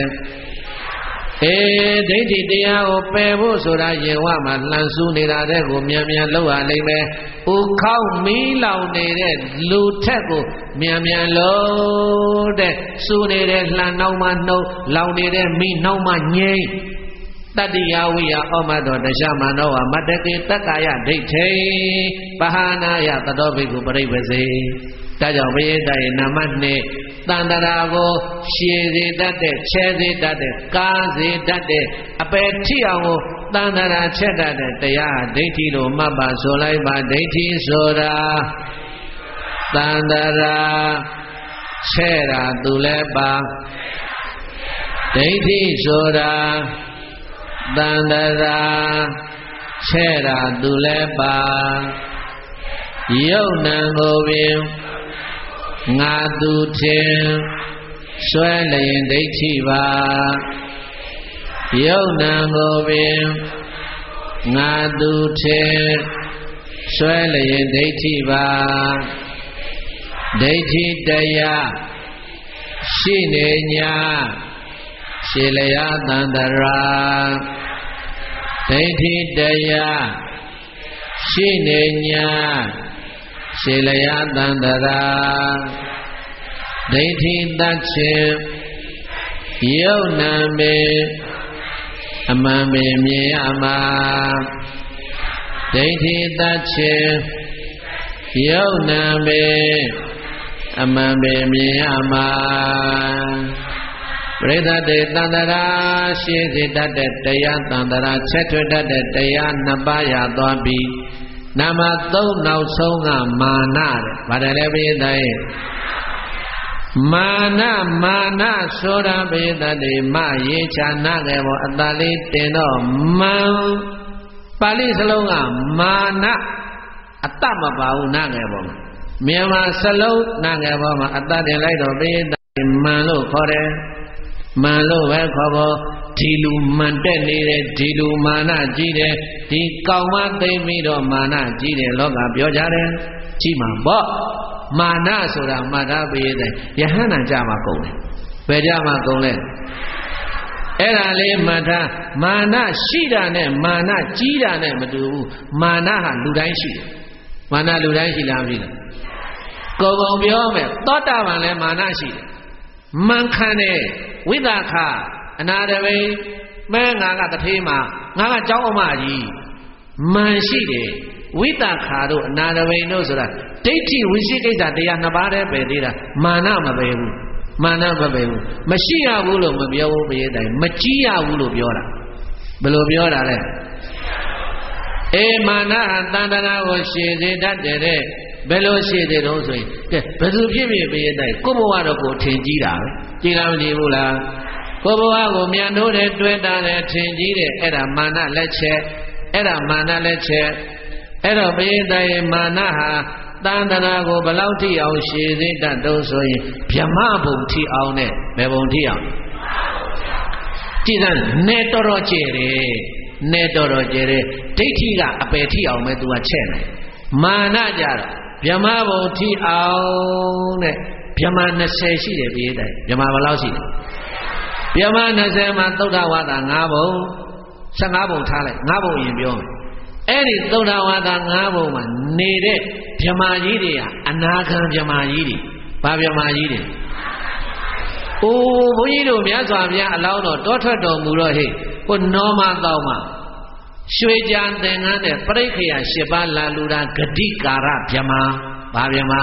ဒိဋ္ဌိတရားကိုပယ်ဖို့ဆိုတာရင်ဝမှာလှန်ဆူးနေတာတဲ့ကိုမြန်မြန်လှုပ်ရလိမ့်မယ်။ဥခေါက်မီးလောင်နေတဲ့လူထက်ကိုမြန်မြန်လှုပ်တဲ့ဆူနေတဲ့လှန်နှောင်းမှနှုတ်လောင်နေတဲ့မီးနှောင်းမှငြိမ့်တတ္တိယဝိယဩမတောတရှမနောဝမတ္တကေတက္ကာယဒိဋ္ဌိပဟာနာယတတောဘိက္ခုပရိပ္ပစေဒါကြောင့်ဘုရားတိုင်နံပါတ်2တန်တရာကိုရှည်စေတတ်တဲ့ချဲစေတတ်တဲ့ကားစေတတ်တဲ့အပယ်ထိအောင်ကိုတန်တရာချက်တတ်တဲ့တရားဒိဋ္ဌိလို့မှတ်ပါဆိုလိုက်ပါဒိဋ္ဌိဆိုတာတန်တရာချဲတာသူလည်းပါဒိဋ္ဌိဆိုတာတန်တရာချဲတာသူလည်းပါယုတ်နံကိုပင်ငါသူခြင်းဆွဲလျင်ဒိဋ္ဌိပါယုတ်နံကိုပင်ငါသူခြင်းဆွဲလျင်ဒိဋ္ဌိပါဒိဋ္ဌိတရားရှိနေညာရှေလျာတန္တရာဒိဋ္ဌိတရားရှိနေညာရှေလျာတန္တရာဒိဋ္ဌိတတ်ခြင်းယုတ်နံမေအမှန်ပင်မြင်ရမှာဒိဋ္ဌိတတ်ခြင်းယုတ်နံမေအမှန်ပင်မြင်ရမှာပရိသတ်တေတန္တရာရှေစေတတ်တဲ့တရားတန္တရာချက်ထွတ်တတ်တဲ့တရားနှစ်ပါးရသွားပြီနာမသုံးနောက်ဆုံးကမာနတဲ့ဗါတယ်လေပိသရဲ့မာနဆိုတာပိသတေမရေချာနာငယ်ပေါ်အတလေးတင်တော့မန်ပါဠိစလုံးကမာနအတမပါဘူးနာငယ်ပေါ်မှာမြန်မာစလုံးနာငယ်ပေါ်မှာအတတင်လိုက်တော့ပိသတေမန်လို့ခေါ်တယ်မန်လို့ပဲခေါ်ဖို့ဒီလူမန်တက်နေတယ်ဒီလူမာနကြီးတယ်ဒီကောင်မသိပြီးတော့မာနကြီးတယ်လောကပြောကြတယ်ကြီးမှာပေါ့မာနဆိုတာမှတ်သားပေးတဲ့ယဟန္တာကြမှာကုန်တယ်ဘယ်ကြမှာကုန်လဲအဲ့ဒါလေးမှတ်သားမာနရှိတာနဲ့မာနကြီးတာနဲ့မတူဘူးမာနဟာလူတိုင်းရှိတယ်မာနလူတိုင်းရှိလားမသိလားကိုယ်ပုံပြောမယ်သောတာပန်လည်းမာနရှိတယ်မန်ခံတဲ့ဝိသခအနာတပိမဲငါကတထေးမှာငါကကြောင်းအမကြီးမန်ရှိတယ်ဝိသခတို့အနာတပိတို့ဆိုတာဒိဋ္ဌိဝိသိကိစ္စတရားနှစ်ပါးတည်းပဲသေးတာမာနမပဲဘူးမာနမပဲဘူးမရှိရဘူးလို့မပြောဘူးပြေးတိုင်းမကြီးရဘူးလို့ပြောတာဘယ်လိုပြောတာလဲမာနဟာတန်တရာကိုရှည်စေတတ်တဲ့ဘယ်လိုရှိသေးတော့ဆိုရင်ကဲဘယ်သူဖြစ်ဖြစ်ပြေးတိုင်းကိုဘဝတော့ကိုထင်ကြီးတာပဲကြည်လားမကြည်ဘူးလားကိုဘဝကိုမြန်တို့တယ်တွေ့တာတယ်ထင်ကြီးတယ်အဲ့ဒါမာနလက်ချက်အဲ့ဒါမာနလက်ချက်အဲ့တော့ပြေးတိုင်းမာနဟာတန်တရာကိုဘလောက်ထိအောင်ရှည်စေတတ်တော့ဆိုရင်ဗြဟ္မဘုံထိအောင်နဲ့ဘယ်ဘုံထိအောင်ကြည်သားနဲ့တော်တော်ကျဲတယ်နဲ့တော်တော်ကျဲတယ်ဒိဋ္ဌိကအပယ်ထိအောင်ပဲသူကချက်တယ်မာနကြတော့ဗြဟ္မဘုံထိအောင်တဲ့ဗြဟ္မ20ရှိတယ်ပြေးတယ်ဗြဟ္မဘယ်လောက်ရှိလဲဗြဟ္မ20မှာသုဒ္ဓဝါဒ5ဘုံ15ဘုံထားလိုက်5ဘုံရင်ပြောမယ်အဲ့ဒီသုဒ္ဓဝါဒ5ဘုံမှာနေတဲ့ဗြဟ္မကြီးတွေကအနာခံဗြဟ္မကြီးတွေဘာဗြဟ္မကြီးတွေအိုးဘုန်းကြီးတို့မြတ်စွာဘုရားအလောင်းတော်တောထွက်တော်မူတော့ဟဲ့ Pun noma tauma. Shwejan dengan de perikaya shibala lura gedi kara jama. Bagaimana?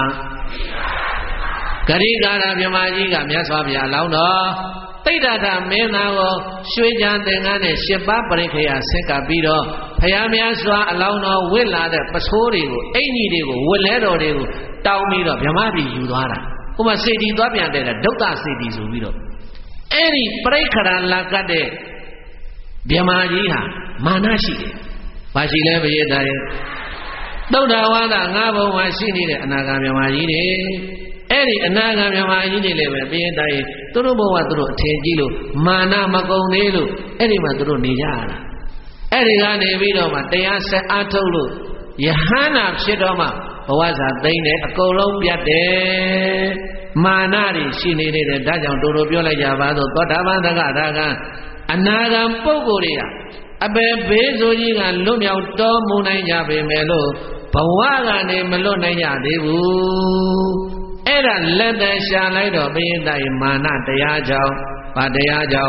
Gedi kara jama jika biasa biasa launo. Tidak ada menawo shwejan dengan de shibah perikaya sekabiro. Payah biasa launo wilada pasorigo, ini dego, wilado dego, taumiro jama bijuara. Kuma sedi tu apa yang ada? Dokter sedi subiro. Eri perikara lagade. Biama jiha mana sih? Pasti lebih ye dari. Dokter wala ngabo masih ni deh anak biama ini. Eri anak biama ini lebih dari. Turu bawa turu tenjilu mana makong nelu. Eri mah turu nijara. Eri kan nebiro mah tiang seatulu. Yahanap sedoma bawa zatin deh. Aku lombiat deh. Mana di sini deh. Dah jangan turu bioleh jawab tu. Pada mana dagan. Anagam pogoria. Abe bezo jiga lumya uto munanya be melo. Bawaga ne melo nanya debu. Era lada shalai do be dai mana daya jao. Pa daya jao.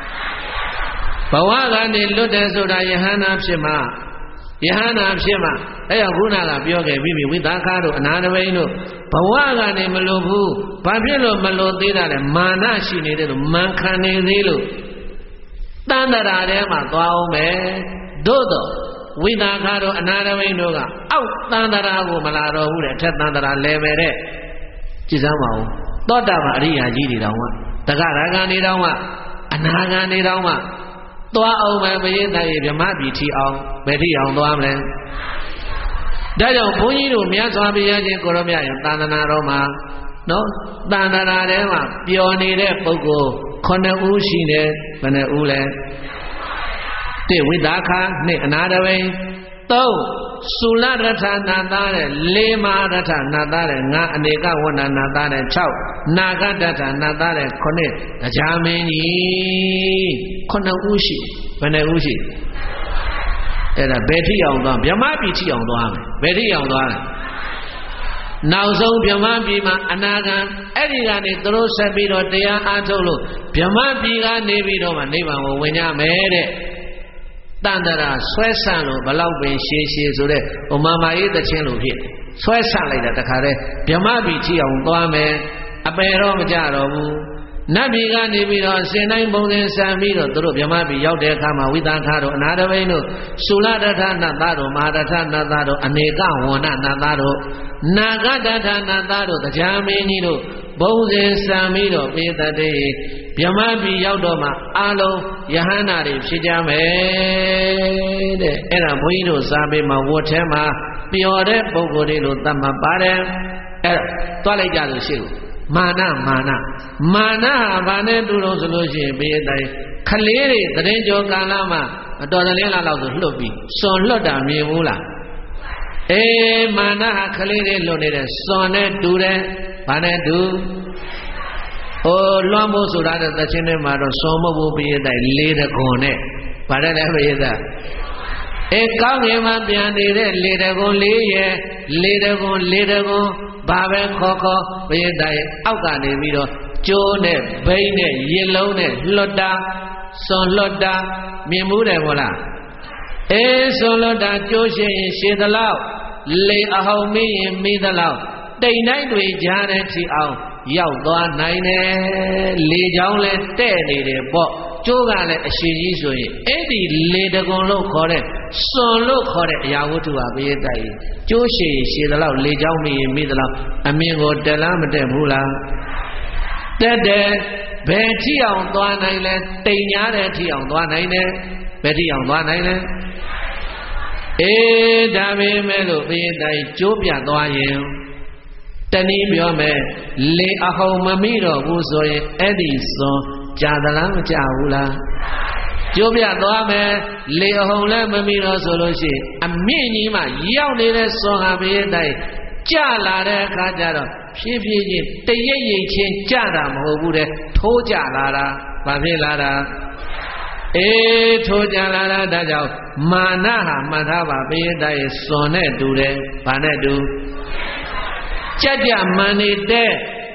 Bawaga ne lude soda yahana pshima. Yahana pshima. Aya guna la pyoge bibi witaka do anadabai do. Bawaga ne melo bu. Babilo melo tida le mana shini de do mankane de lo. Tandara de ma tuau me dodo witaka do anadabai do ga out tandara ko malaro hu de thet tandara leve de jit sam ma ho thoda ma ariya ji ni taw ma taka raga ni taw ma anaga ni taw ma twa aung me payin tai Vyama pi thi aung be thi aung twa mle da jaw bun ji do mya swa biya chin ko ro mya ya tandana ro ma no tandara de ma pyo ni de puggol 9 ဦးရှိတယ်ဘယ်နှဦးလဲတိဝိသခာနှစ်အနာတဝိ3သုလရထနာသားတဲ့4မဟာရထနာသားတဲ့5အနေကဝဏ္ဏနာသားတဲ့6နာဂတထနာသားတဲ့9တရားမင်းကြီး9ဦးရှိဘယ်နှဦးရှိအဲ့ဒါဘယ်ထိအောင်သွားဗြဟ္မပြီထိအောင်သွားမယ်ဘယ်ထိအောင်သွားလဲနောက်ဆုံးဗြဟ္မပြီမှာအနာဂံအဲ့ဒီကနေသူတို့ဆက်ပြီးတော့တရားအားထုတ်လို့ဗြဟ္မပြီကနေပြီးတော့မှနိဗ္ဗာန်ကိုဝင်ကြမယ်တဲ့တန်တရာဆွဲဆန့်လို့ဘလောက်ပင်ရှည်ရှည်ဆိုတဲ့ဥမာမာရေးသချင်းလို့ဖြစ်ဆွဲဆန့်လိုက်တာတခါတည်းဗြဟ္မပြီထိအောင်သွားမယ်အပယ်တော့မကြတော့ဘူးနတ်ပြည်ကနေပြီးတော့စင်တိုင်းပုံစံဆံပြီးတော့သူတို့ဗြဟ္မပြည်ရောက်တဲ့အခါမှာဝိသခါတို့အနာတဘိန်းတို့သုလတထနတ်သားတို့မဟာတထနတ်သားတို့အနေကဝဏ္ဏနတ်သားတို့နာဂတထနတ်သားတို့တရားမင်းကြီးတို့ပုံစံဆံပြီးတော့ပေတတ်တဲ့ဗြဟ္မပြည်ရောက်တော့မှအာလုံးယဟန္တာတွေဖြစ်ကြမယ်တဲ့အဲ့ဒါဘုန်းကြီးတို့စာပေမှာဝတ်ထဲမှာပျော်တဲ့ပုဂ္ဂိုလ်တွေလို့သတ်မှတ်ပါတယ်အဲ့တော့တွားလိုက်ကြလို့ရှိလို့မာနဟာဘာနဲ့တူလို့ဆိုလို့ရှိရင်ဘေးတိုင်းခလေးတွေသတဲ့ကြောကာလမှာအတော်တလင်းလာတော့ဆိုလှုပ်ပြီးစွန်လွတ်တာမြင်ဘူးလားအေးမာနဟာခလေးတွေလွတ်နေတဲ့စွန်နဲ့တူတယ်ဘာနဲ့တူဟိုလွှမ်းဖို့ဆိုတာတဲ့သချင်းထဲမှာတော့စွန်မဟုတ်ဘူးဘေးတိုင်းလေးတခွန်နဲ့ဗါတဲ့လည်းဘေးသားအေးကောင်းငင်မှာပြန်နေတဲ့လေတကွန်လေးရဲ့လေတကွန်ဘာပဲခေါ်ဘေးတိုင်းအောက်ကနေပြီးတော့ကျိုးနဲ့ဘိန်းနဲ့ရင်လုံးနဲ့လွတ်တာစွန်လွတ်တာမြင်မှုတယ်မို့လားအေးစွန်လွတ်တာကျိုးရှိရင်ရှည်သလောက်လေအဟောင်းမင်းရင်မိသလောက်တိမ်တိုင်းတွေကြားတဲ့ထီအောင်ရောက်သွားနိုင်တယ်လေချောင်းလဲတဲ့နေတယ်ပေါ့ကျိုးကလည်းအရှိကြီးဆိုရင်အဲ့ဒီလေတကွန်လို့ခေါ်တဲ့စွန်လို့ခေါ်တဲ့အရာဝတ္ထုဟာဘေးတိုက်ကျိုးရှိရင်ရှည်သလောက်လေချောင်းမင်းရင်မိသလောက်အမြင်ကိုတက်လားမတက်ဘူးလားတက်တယ်ဘယ်ထိအောင်သွားနိုင်လဲတိမ်ညာတဲ့ထိအောင်သွားနိုင်တယ်ဘယ်ထိအောင်သွားနိုင်လဲအေးဒါပေမဲ့လို့ဘေးတိုင်းကျိုးပြသွားရင်တနည်းပြောမယ်လေအဟောင်းမမိတော့ဘူးဆိုရင်အဲ့ဒီစွန်ကြာသလားမကြာဘူးလားကျိုးပြသွားမယ်လေအဟောင်းလည်းမမိတော့ဆိုလို့ရှိရင်အမြင့်ကြီးမှရောက်နေတဲ့စွန်ဟာဘေးတိုင်းကြလာတဲ့အခါကျတော့ဖြည်းဖြည်းချင်းတရိပ်ရိပ်ချင်းကြတာမဟုတ်ဘူးတဲ့ထိုးကြလာတာဘာဖြစ်လာတာအေးထိုးကြလာတာဒါကြောင့်မာနဟာမှတ်ထားပါဘေးတိုင်းရဲ့စွန်နဲ့တူတယ်ဘာနဲ့တူကြကြမှန်နေတဲ့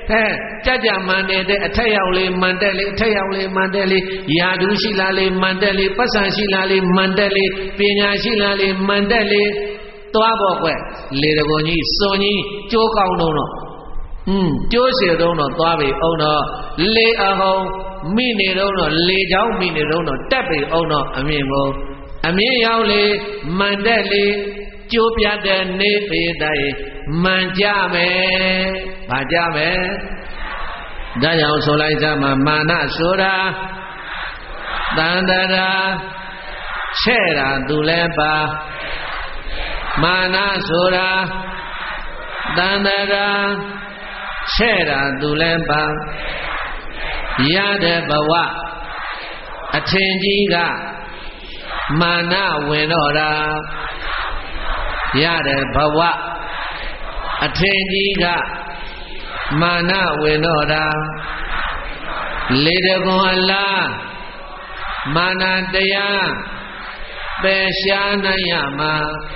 Jaja mandate atayawli mandali atayawli mandali yadu shilali mandali pasan shilali mandali pinya shilali mandali toa bo kwe le de gon ji son ji jo kaung dong no jo se dong no toa bi aung no le a hong mi ne dong no le jaw mi ne dong no tat bi aung no a myin ko a myin yaw le mandali jo pya de ne pe dai man ja me ba ja me da jaw so lai sa ma mana so da tan da ra che ra tu le pa Mana sura Dandara Shera Dulempa Yade Bawa Attenjiga Mana Winora Yade Bawa Attenjiga Mana Winora Lede Gon Allah Mana Daya Beshana Yama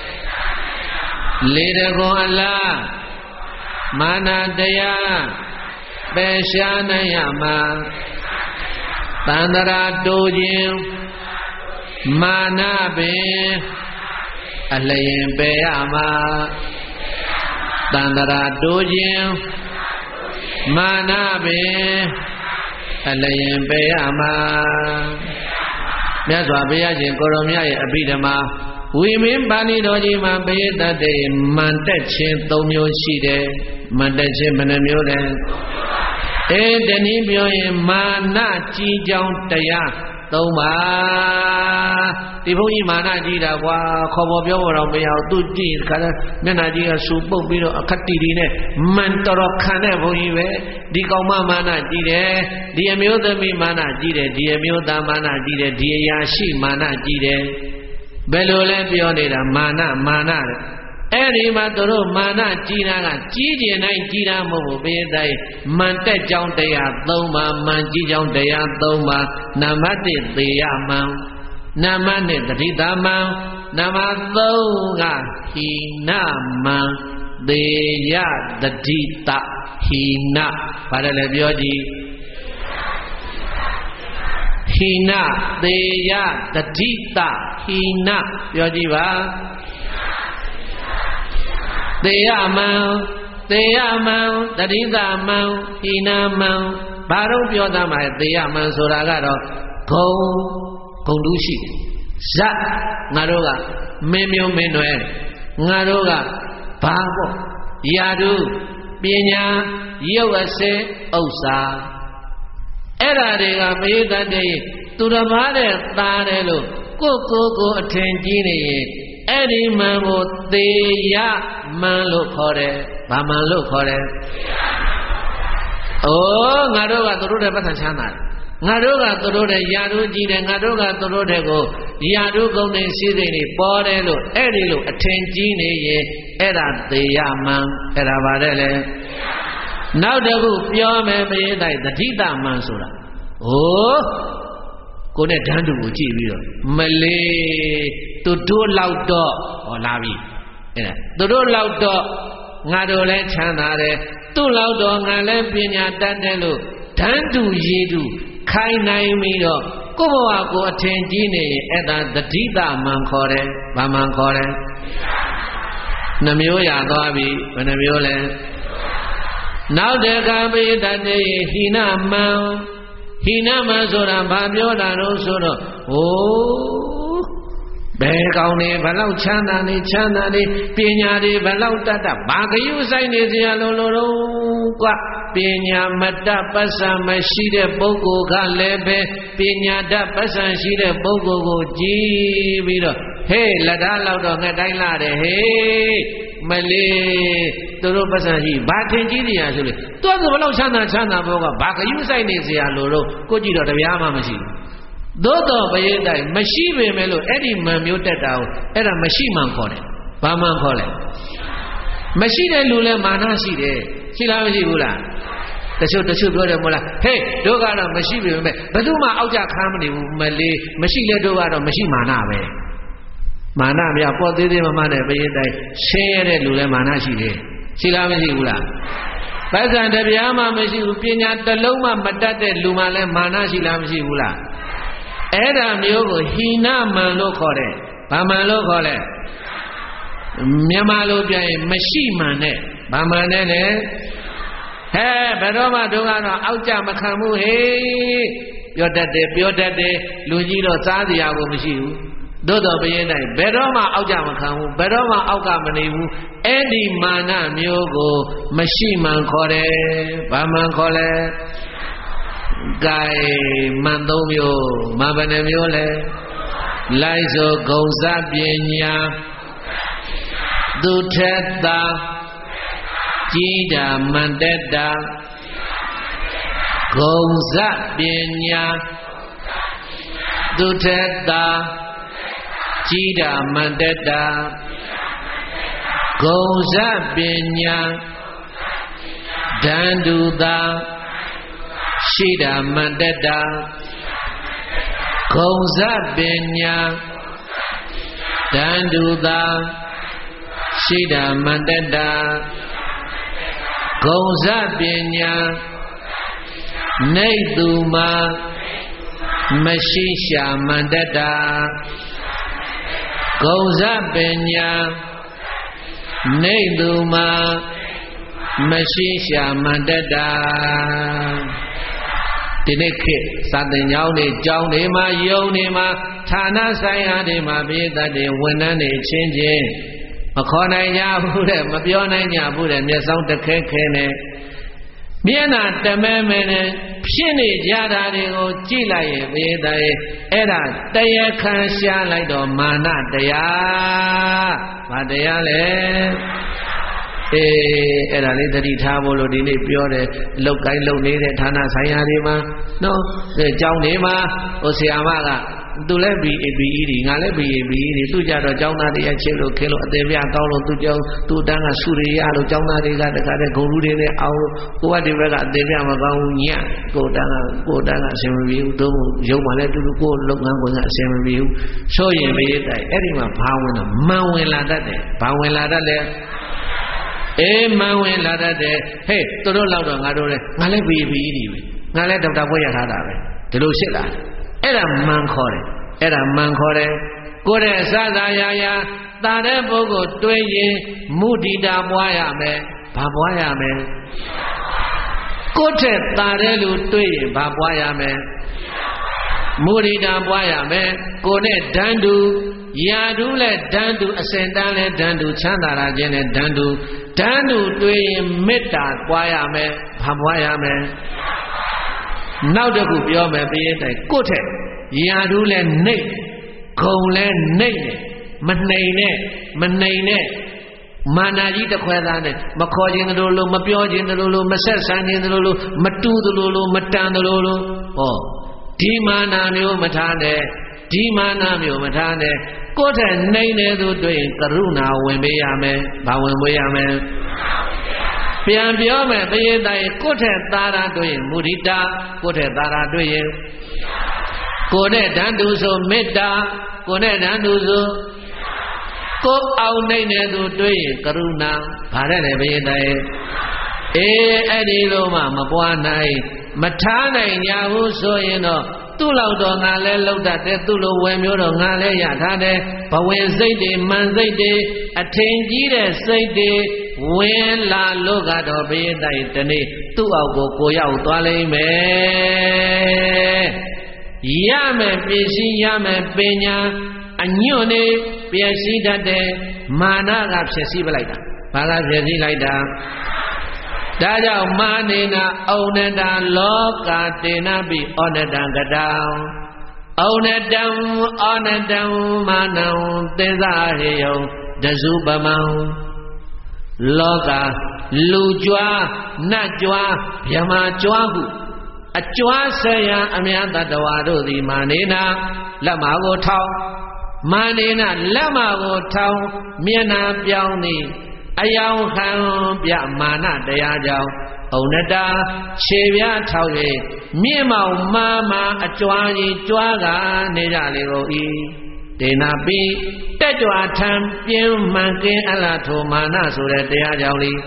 Lede Gon Allah Mana Daya Beshana Yama Tandara Dojin Mana Bin Alayin Beyama Tandara Dojin Mana Bin Alayin Beyama Myaswa Beyajin Koromya Abhidhamma Women Bani Doji Man Beyate Mandache Tomyo Shide Mandache Manamyode Deni Byoye Mana Chi Jong Taya Toma Tiboyi Mana Jida Wa Kobo Byo Rambya Tuti Kada Menaji Supo Biro Akatine Mantoro Kane Boyiwe Dikoma Mana Jide Diamyodami Mana Jide Diamyoda Mana Jide Diayashi Mana Jide Belole Pionera Mana Mana Eri Matoro Mana China Chiji Nai China Mobu Bedai Mante Jong Dea Doma Manji Jong Dea Doma Namati Deyaman Namane Dridama Namadonga Hinama Deya Dita Hina Padale Biodi Hina Deya Dita Hina Biodiva Deyaman Dadidaman Hinaman Baru Biodama Deyaman Suragaro Kondushi Zat Naroga Memyo Menue Naroga Babo Yadu Pinya Yowase Osa Era Rega Medade Turamare Tarelo Koko Attenjini Eri Mamo Deya Malo Kore Bamalo Kore Oh Naroga Turude Patachana Naroga Turude Yadu Jide Naroga Turude go Yadu Gone Sidini Borelo Erilo Attenjini Era Deya Man Era Varele Now the group Yome Bedai the Tita Mansura Oh Kone Dandu Uchibi Malay to do loud dog or lavi. To do loud dog Nadole Chanare to loud dog Nalempinia Dandelu Dandu Yidu Kainai Mido Kumoako Attendine at the Tita Mankore Bamankore Namioya Gabi Venamiole Now there can be that day Hina Mazura Babiola Rosoro Oh Begauni Balau Chanani Chanani Pinyari Balau Tata Bagayu Saini Lolo Pinya Mata Pasa Mashide Bogo Galebe Pinya Da Pasa Shide Bogo Jibiro Hey Lada Laudo Nadailade Hey Malay Toro Pasahi Batenji Azuli Todo Balau Chana Boga Bagayu Saini Lolo Kojiro the Yama Machine Dodo Bayenda, Mashive Melo, Eddie Mamutao, Era Mashiman Kone, Baman Kole. Machine Lula Manasi de, Silavi Gula. The show brother Mola. Hey, Dogara Mashive, Baduma Auja Kamani, Malay, Machine Dogara, Mashimana. Manamia, Port de Mamana, Bayenda, Share Lula Manasi de, Silavi Gula. ပတ်စံတပြားမှမရှိဘူးပညာတစ်လုံးမှမတတ်တဲ့လူမှလည်းမာနရှိလားမရှိဘူးလားအဲ့ဒါမျိုးကိုဟိနမန်လို့ခေါ်တယ်ဘာမန်လို့ခေါ်လဲမြန်မာလိုပြန်ရင်မရှိမှန်နဲ့ဘာမှန်နဲ့လဲဟဲ့ဘယ်တော့မှတို့ကတော့အောက်ကြမခံဘူးဟေးပြောတတ်တယ်လူကြီးတော့စားစရာကိုမရှိဘူးသို့တော်ဘုရင်တိုင်းဘယ်တော့မှအောက်ကြမခံဘူးဘယ်တော့မှအောက်ကမနေဘူးအဲ့ဒီမာနမျိုးကိုမရှိမှန်ခေါ်တယ်ဘာမှန်ခေါ်လဲကဲမှန်သုံးမျိုးမှန်ဘယ်နှမျိုးလဲလိုက်ဆိုဂုံစပညာသူထက်သာကြီးတာမန္တတာဂုံစပညာသူထက်သာကြီးတာမန္တတာဂုံစပညာဒန္တုသာရှိတာမန္တတာဂုံစပညာဒန္တုသာရှိတာမန္တတာဂုံစပညာနေသူမှာမရှိရှာမန္တတာဂုံစပညာနေသူမှာမရှိရှာမန္တတာဒီနေ့ခေတ်စာသင်ကျောင်းတွေကျောင်းတွေမှာယုံတွေမှာဌာနဆိုင်ရာတွေမှာပြည်သက်တွေဝန်ထမ်းတွေချင်းချင်းမခေါ်နိုင်ကြဘူးတဲ့မပြောနိုင်ကြဘူးတဲ့မျက်စောင်းတစ်ခဲခဲနဲ့မျက်နှာတမဲမဲနဲ့ဖြစ်နေကြတာတွေကိုကြည့်လိုက်ရင်ပြည်သက်ရဲ့အဲ့ဒါတရားခံရှားလိုက်တော့မာနတရားဘာတရားလဲအဲ့ဒါလေးသတိထားဖို့လို့ဒီနေ့ပြောတယ်လောက်ကိုင်းလုံနေတဲ့ဌာနဆိုင်ရာတွေမှာနော်ကျောင်းတွေမှာဟိုဆရာမကသူလည်း BABE တွေငါလည်း BABE တွေသူကြတော့ကျောင်းသားတွေအချင်းလို့ခင်းလို့အသေးပြကောင်းလို့သူကျောင်းသူတန်းကစုရိယလို့ကျောင်းသားတွေကတခါတည်းဂုံလူတွေနဲ့အောင်လို့ကိုကဒီဘက်ကအသေးပြမကောင်းဘူးညကိုတန်းကအဆင်မပြေဘူးတို့ရုံမှလည်းတူတူကိုလုပ်ငန်းဝင်ကအဆင်မပြေဘူးဆိုရင်ဘေးတိုက်အဲ့ဒီမှာဘာဝင်တော့မန်ဝင်လာတတ်တယ်ဘာဝင်လာတတ်လဲမန်ဝင်လာတတ်တယ်ဟဲ့သူတို့လောက်တော့ငါတို့လည်းငါလည်း BABE တွေပဲငါလည်းဒေါက်တာဘွဲ့ရထားတာပဲဒီလိုရှိလာအဲ့ဒါမန်ခေါ်တယ်အဲ့ဒါမန်ခေါ်တယ်ကိုယ်တဲ့အစသာယာယာတာတဲ့ပုဂ္ဂိုလ်တွေးရင်မုဒိတာပွားရမယ်ဘာပွားရမယ်ကိုယ်ထက်တာတဲ့လူတွေးရင်ဘာပွားရမယ်မုဒိတာပွားရမယ်ကိုယ်နဲ့ဓာန်တူယာတူးနဲ့ဓာန်တူအစင်တန်းနဲ့ဓာန်တူချမ်းသာတာခြင်းနဲ့ဓာန်တူတွေးရင်မေတ္တာပွားရမယ်ဘာပွားရမယ်နောက်တစ်ခုပြောမယ်ပြည့်တဲ့ကိုယ့်ထက်ယာတူးလဲနှိမ့်ဂုံလဲနှိမ့်တယ်မနှိမ်နဲ့မာနာကြီးတစ်ခွဲသားနဲ့မခေါ်ခြင်းသလိုလိုမပြောခြင်းသလိုလိုမဆက်ဆံခြင်းသလိုလိုမတူသလိုလိုမတန်သလိုလိုဟောဒီမာနာမျိုးမထားနဲ့ဒီမာနာမျိုးမထားနဲ့ကိုယ့်ထက်နှိမ့်တဲ့သူတွေ့ရင်ကရုဏာဝင်ပေးရမယ်ဘာဝင်ပေးရမယ်ပြန်ပြောမယ်ပရိသတ်ကိုယ့်ထက်သာတာတွေ့ရင်မုဒိတာကိုယ့်ထက်သာတာတွေ့ရင်ကိုယ်နဲ့ဓာန်တူဆိုမေတ္တာကိုယ်နဲ့ဓာန်တူဆိုကိုယ်အောင်နိုင်တဲ့သူတွေ့ရင်ကရုဏာဗါတဲ့လေပရိသတ်အဲ့ဒီလိုမှမပွားနိုင်မထားနိုင်ကြဘူးဆိုရင်တော့သူ့လောက်တော့ငါလဲလောက်တတ်တယ်သူ့လိုဝယ်မျိုးတော့ငါလဲရထားတယ်ဘဝင်စိတ်တွေမန်စိတ်တွေအထင်ကြီးတဲ့စိတ်တွေဝင်လာလို့ကတော့ဘေးတိုက်တနေ့သူ့အောက်ကိုရောက်သွားလိမ့်မယ်ရမယ်ပစ္စည်းရမယ်ပညာအညွန့်နေပျက်စီးတတ်တယ်မာနကဖြစ်စည်းပလိုက်တာဘာကဖြစ်စည်းလိုက်တာဒါကြောင့်မာနေနာဩနတံလောကတေနပိဩနတံကတံဩနတံမာနံသေဇာဟေယံတစုပမံလောကလူကြွားနတ်ကြွားဗြဟ္မာကြွားဟုအကြွားဆရာအမြတ်တတဝါတို့သည်မာနေနာလက်မကိုထောင်းမာနေနာလက်မကိုထောင်းမျက်နှာပြောင်းသည်အယောင်ခံပြမာနတရားကြောင့်ဩနတာခြေပြားထောက်၍မြင့်မောင်မာအကြွားကြီးကြွားကနေကြလေကုန်၏ဒေနာပိတက်ကြွထံပြင်းမှန်ကင်းအလားထိုမာနဆိုတဲ့တရားကြောင့်လေ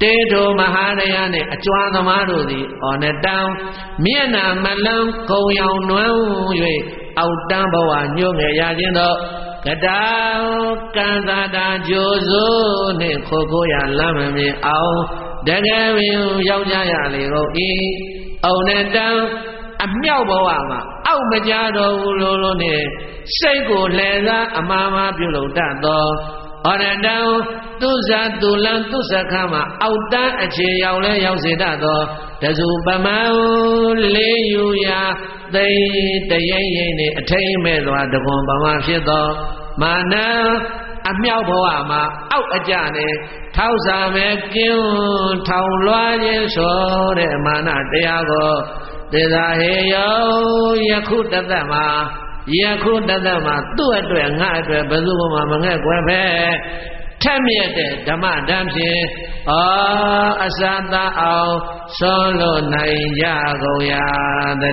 တေထုမဟာရယနဲ့အကြွားသမားတို့သည်အော်နဲ့တောင်းမျက်နှာမလန်းကုံရောင်နွမ်း၍အောက်တန်းဘဝညှို့ငယ်ရခြင်းသောကတောကံသာတာကြိုစိုးနှင့်ခိုကိုရလမ်းမမြင်အောင်တကယ်ပင်ရောက်ကြရလေကုန်၏အော်နဲ့တောင်းအမြောက်ဘဝမှာအောက်မကြတော်ဘူးလို့နဲ့စိတ်ကိုလှည့်စားအမှားမှားပြုလုပ်တတ်သောဩရတံသူဇာသူလံသူစခမှာအောက်တန်းအခြေရောက်လဲရောက်စေတတ်သောတစုပမံလေးယူရာသိတရိမ့်ရိမ့်နဲ့အထိမ့်မဲ့စွာတကွန်ပမာဖြစ်သောမာနအမြောက်ဘဝမှာအောက်အကြနဲ့ထောက်စာမဲ့ကင်းထောင်လွှားခြင်းဆိုတဲ့မာနတရားကိုသေသာဟေယောယခုတသက်မှာယခုတသက်မှာသူ့အတွက်ငါအတွက်ဘယ်သူမှမငဲ့ကွယ်ပဲထက်မြက်တဲ့ဓမ္မတမ်းဖြင့်အစသာအောင်ဆုံးလို့နိုင်ကြကုန်ရာတ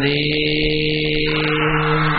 ည်း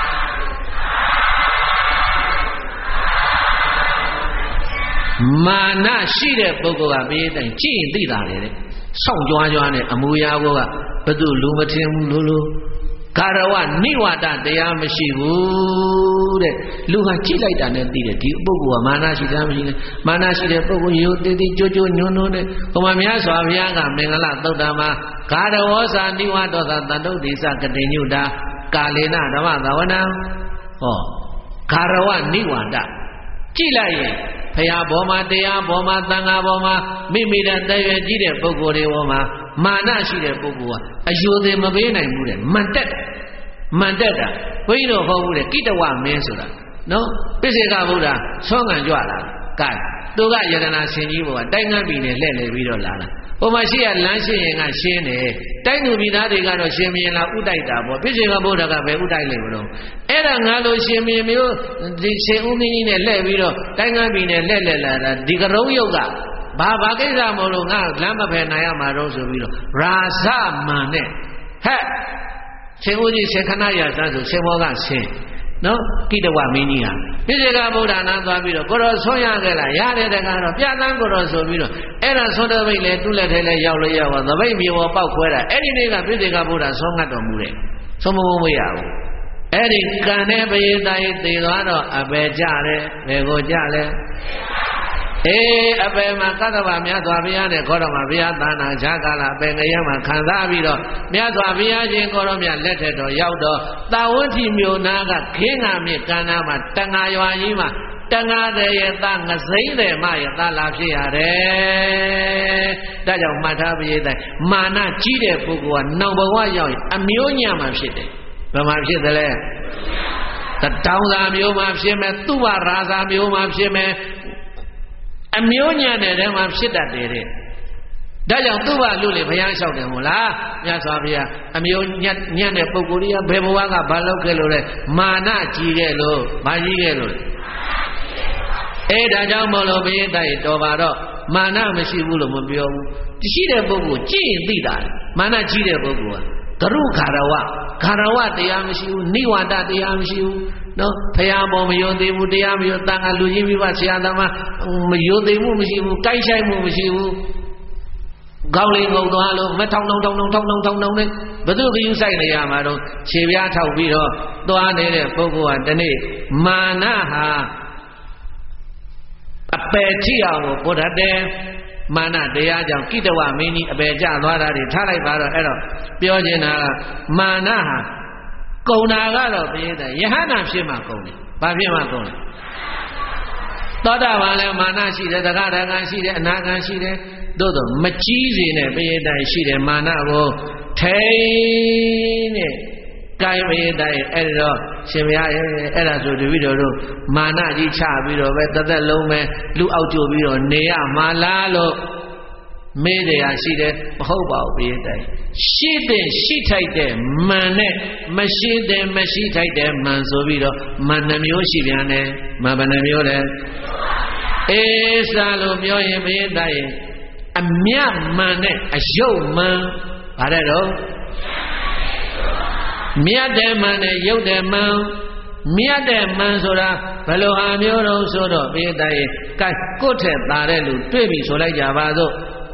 မာနရှိတဲ့ပုဂ္ဂိုလ်ကဘေးတိုင်ကြည့်ရင်သိတာလေတဲ့ဆောင်းကြွားကြွားနဲ့အမူအရာကဘယ်သူလူမထင်ဘူးလို့ကာရဝနိဝတတရားမရှိဘူးတဲ့လူဟာကြည့်လိုက်တာနဲ့သိတယ်ဒီပုဂ္ဂိုလ်ကမာနရှိတာမရှိဘူးမာနရှိတဲ့ပုဂ္ဂိုလ်ရိုးသေးသေးကြိုးကြိုးညွန်းညွန်းနဲ့ဟိုမှာမြတ်စွာဘုရားကမင်္ဂလသုတ်တံမှာကာရဝောစာနိဝတောသတတုဒ္ဓိစကတိညုတာကာလေနဓမ္မသဝနံဟောကာရဝနိဝတကြည့်လိုက်ရင်ဘုရားဘောမှာတရားဘောမှာသံဃာဘောမှာမိမိတဲ့တရွယ်ကြီးတဲ့ပုဂ္ဂိုလ်တွေဘောမှာမာနရှိတဲ့ပုဂ္ဂိုလ်ကအယုသေးမပေးနိုင်ဘူးတဲ့မန်တက်တာဘုန်းကြီးတို့ဟောဘူးတဲ့ကိတဝမင်းဆိုတာနော်ပိစေကဗုဒ္ဓဆွမ်းငံကြွလာကဲသူကယတနာရှင်ကြီးဘောကတိုင်းငန်းပြည်နဲ့လှည့်လည်ပြီးတော့လာတာဟိုမှာရှိရလမ်းရှင်းရင်ကရှင်းတယ်တိုင်းသူပြည်သားတွေကတော့ရှင်မင်းလားဥတိုက်တာပေါ့ပိစေကဗုဒ္ဓကပဲဥတိုက်လိမ့်မလို့အဲ့ဒါငါလိုရှင်မင်းမျိုးဒီရှင်ဦးမင်းကြီးနဲ့လှည့်ပြီးတော့တိုင်းငန်းပြည်နဲ့လှည့်လာတာဒီကရုံးယုတ်ကဘာကိစ္စမလို့ငါလမ်းမဖယ်နိုင်ရမှာတော့ဆိုပြီးတော့ရာဇမန်နဲ့ဟဲ့ရှင်ဦးကြီးရှင်ခဏရစဆိုရှင်ဘောကရှင်နော်ကိတဝမင်းကြီးဟာပိစေကဗုဒ္ဓနာသွားပြီးတော့ကိုရောဆွမ်းရခဲ့လားရတယ်တကားတော့ပြသန်းကိုရောဆိုပြီးတော့အဲ့ဒါဆွမ်းတဲ့ဘိတ်လေတူးလက်ထဲလဲရောက်လို့ရောက်သပိတ်မြေပေါ်ပေါက်ခွဲတာအဲ့ဒီနေ့ကပိစေကဗုဒ္ဓဆွမ်းငတ်တော်မူတယ်ဆွမ်းမမရဘူးအဲ့ဒီကံနဲ့ပရိသတ်သေသွားတော့အပေကြတယ်ဘယ်ကိုကြလဲအပေမှာကတ္တဗမြတ်စွာဘုရားနဲ့ခေါ်တော်မှာဘုရားသာနာခြားကာလအပေငရဲမှာခံစားပြီးတော့မြတ်စွာဘုရားရှင်ခေါ်တော်မြတ်လက်ထက်တော်ရောက်တော့တာဝဋ်ထီမြို့နာကခင်းငါမြစ်ကမ်းနားမှာတန်ဃာရွာကြီးမှာတန်ဃာတဲ့ရဲ့သားငစိမ့်တဲ့မရဲ့သားလာဖြစ်ရတယ်ဒါကြောင့်မှတ်ထားပါရဲ့တိုင်မာနကြီးတဲ့ပုဂ္ဂိုလ်ကနောင်ဘဝရောက်ရင်အမျိုးညမှာဖြစ်တယ်ဘယ်မှာဖြစ်သလဲတောင်းသာမျိုးမှာဖြစ်မယ်သူ့ဘာရာဇာမျိုးမှာဖြစ်မယ်အမျိုးညံ့တဲ့ထဲမှာဖြစ်တတ်တယ်တဲ့ဒါကြောင့်သူ့ဘာလို့လေဘုရားလျှောက်တယ်မို့လားမြတ်စွာဘုရားအမျိုးညံ့တဲ့ပုဂ္ဂိုလ်ကြီးဘယ်ဘဝကဘာလုပ်ခဲ့လို့လဲမာနကြီးခဲ့လို့ဘာကြီးခဲ့လို့ဒါကြောင့်မလို့ဘုရားတိုက်တော်ပါတော့မာနမရှိဘူးလို့မပြောဘူးရှိတဲ့ပုဂ္ဂိုလ်ကြည့်ရင်သိတာမာနကြီးတဲ့ပုဂ္ဂိုလ်ကဂရုခါရဝတရားမရှိဘူးနိဝတတရားမရှိဘူးနော်ဖရာပေါ်မယုံသေးဘူးတရားမယုံတန်ခါလူကြီးမိဘဆရာသမားမယုံသေးမှုမရှိဘူးကြိုက်ဆိုင်မှုမရှိဘူးကောင်းလေးငုံသွားလို့မထောင်းနဲ့ဘယ်သူကယူဆိုင်နေရမှာတော့ခြေပြားထောက်ပြီးတော့သွားနေတဲ့ပုဂ္ဂိုလ်ကဒီနေ့မာနဟာအပယ်ထိအောင်ကိုဘုရားတဲ့မာနတရားကြောင့်ကိတဝမင်းကြီးအပယ်ကျသွားတာတွေထားလိုက်ပါတော့အဲ့တော့ပြောချင်တာကမာနဟာကုံတာကတော့ပြည့်တယ်ယဟန္တာဖြစ်မှကုံတယ်ဘာဖြစ်မှကုံလဲသောတာပန်လည်းမာနရှိတယ်သဂရဂံရှိတယ်အနာဂံရှိတယ်သို့တော့မကြီးစေနဲ့ပြည့်တယ်ရှိတယ်မာနကိုထိန်းနဲ့ကိုင်းပြည့်တယ်အဲ့တော့ရှင်ဘုရားအဲ့ဒါဆိုတပည့်တော်တို့မာနကြီးချပြီးတော့ပဲတသက်လုံးပဲလူအောက်ကျပြီးတော့နေရမှာလားလို့မေးတယ်ရှိတယ်မဟုတ်ပါဘူးပြည့်တယ်ရှိတဲ့ရှိထိုက်တဲ့မန်နဲ့မရှိတဲ့မရှိထိုက်တဲ့မန်ဆိုပြီးတော့မန်နှမျိုးရှိပြန်တယ်မန်ဘယ်နှမျိုးလဲစာလို့ပြောရင်ပြည့်တယ်အမြတ်မန်နဲ့အယုတ်မန်ဗါတဲ့တော့မြတ်တဲ့မန်နဲ့ယုတ်တဲ့မန်မြတ်တဲ့မန်ဆိုတာဘယ်လိုဟာမျိုးတော့ဆိုတော့ပြည့်တယ်ကဲကိုယ့်ထက်သာတဲ့လူတွေ့ပြီဆိုလိုက်ကြပါစို့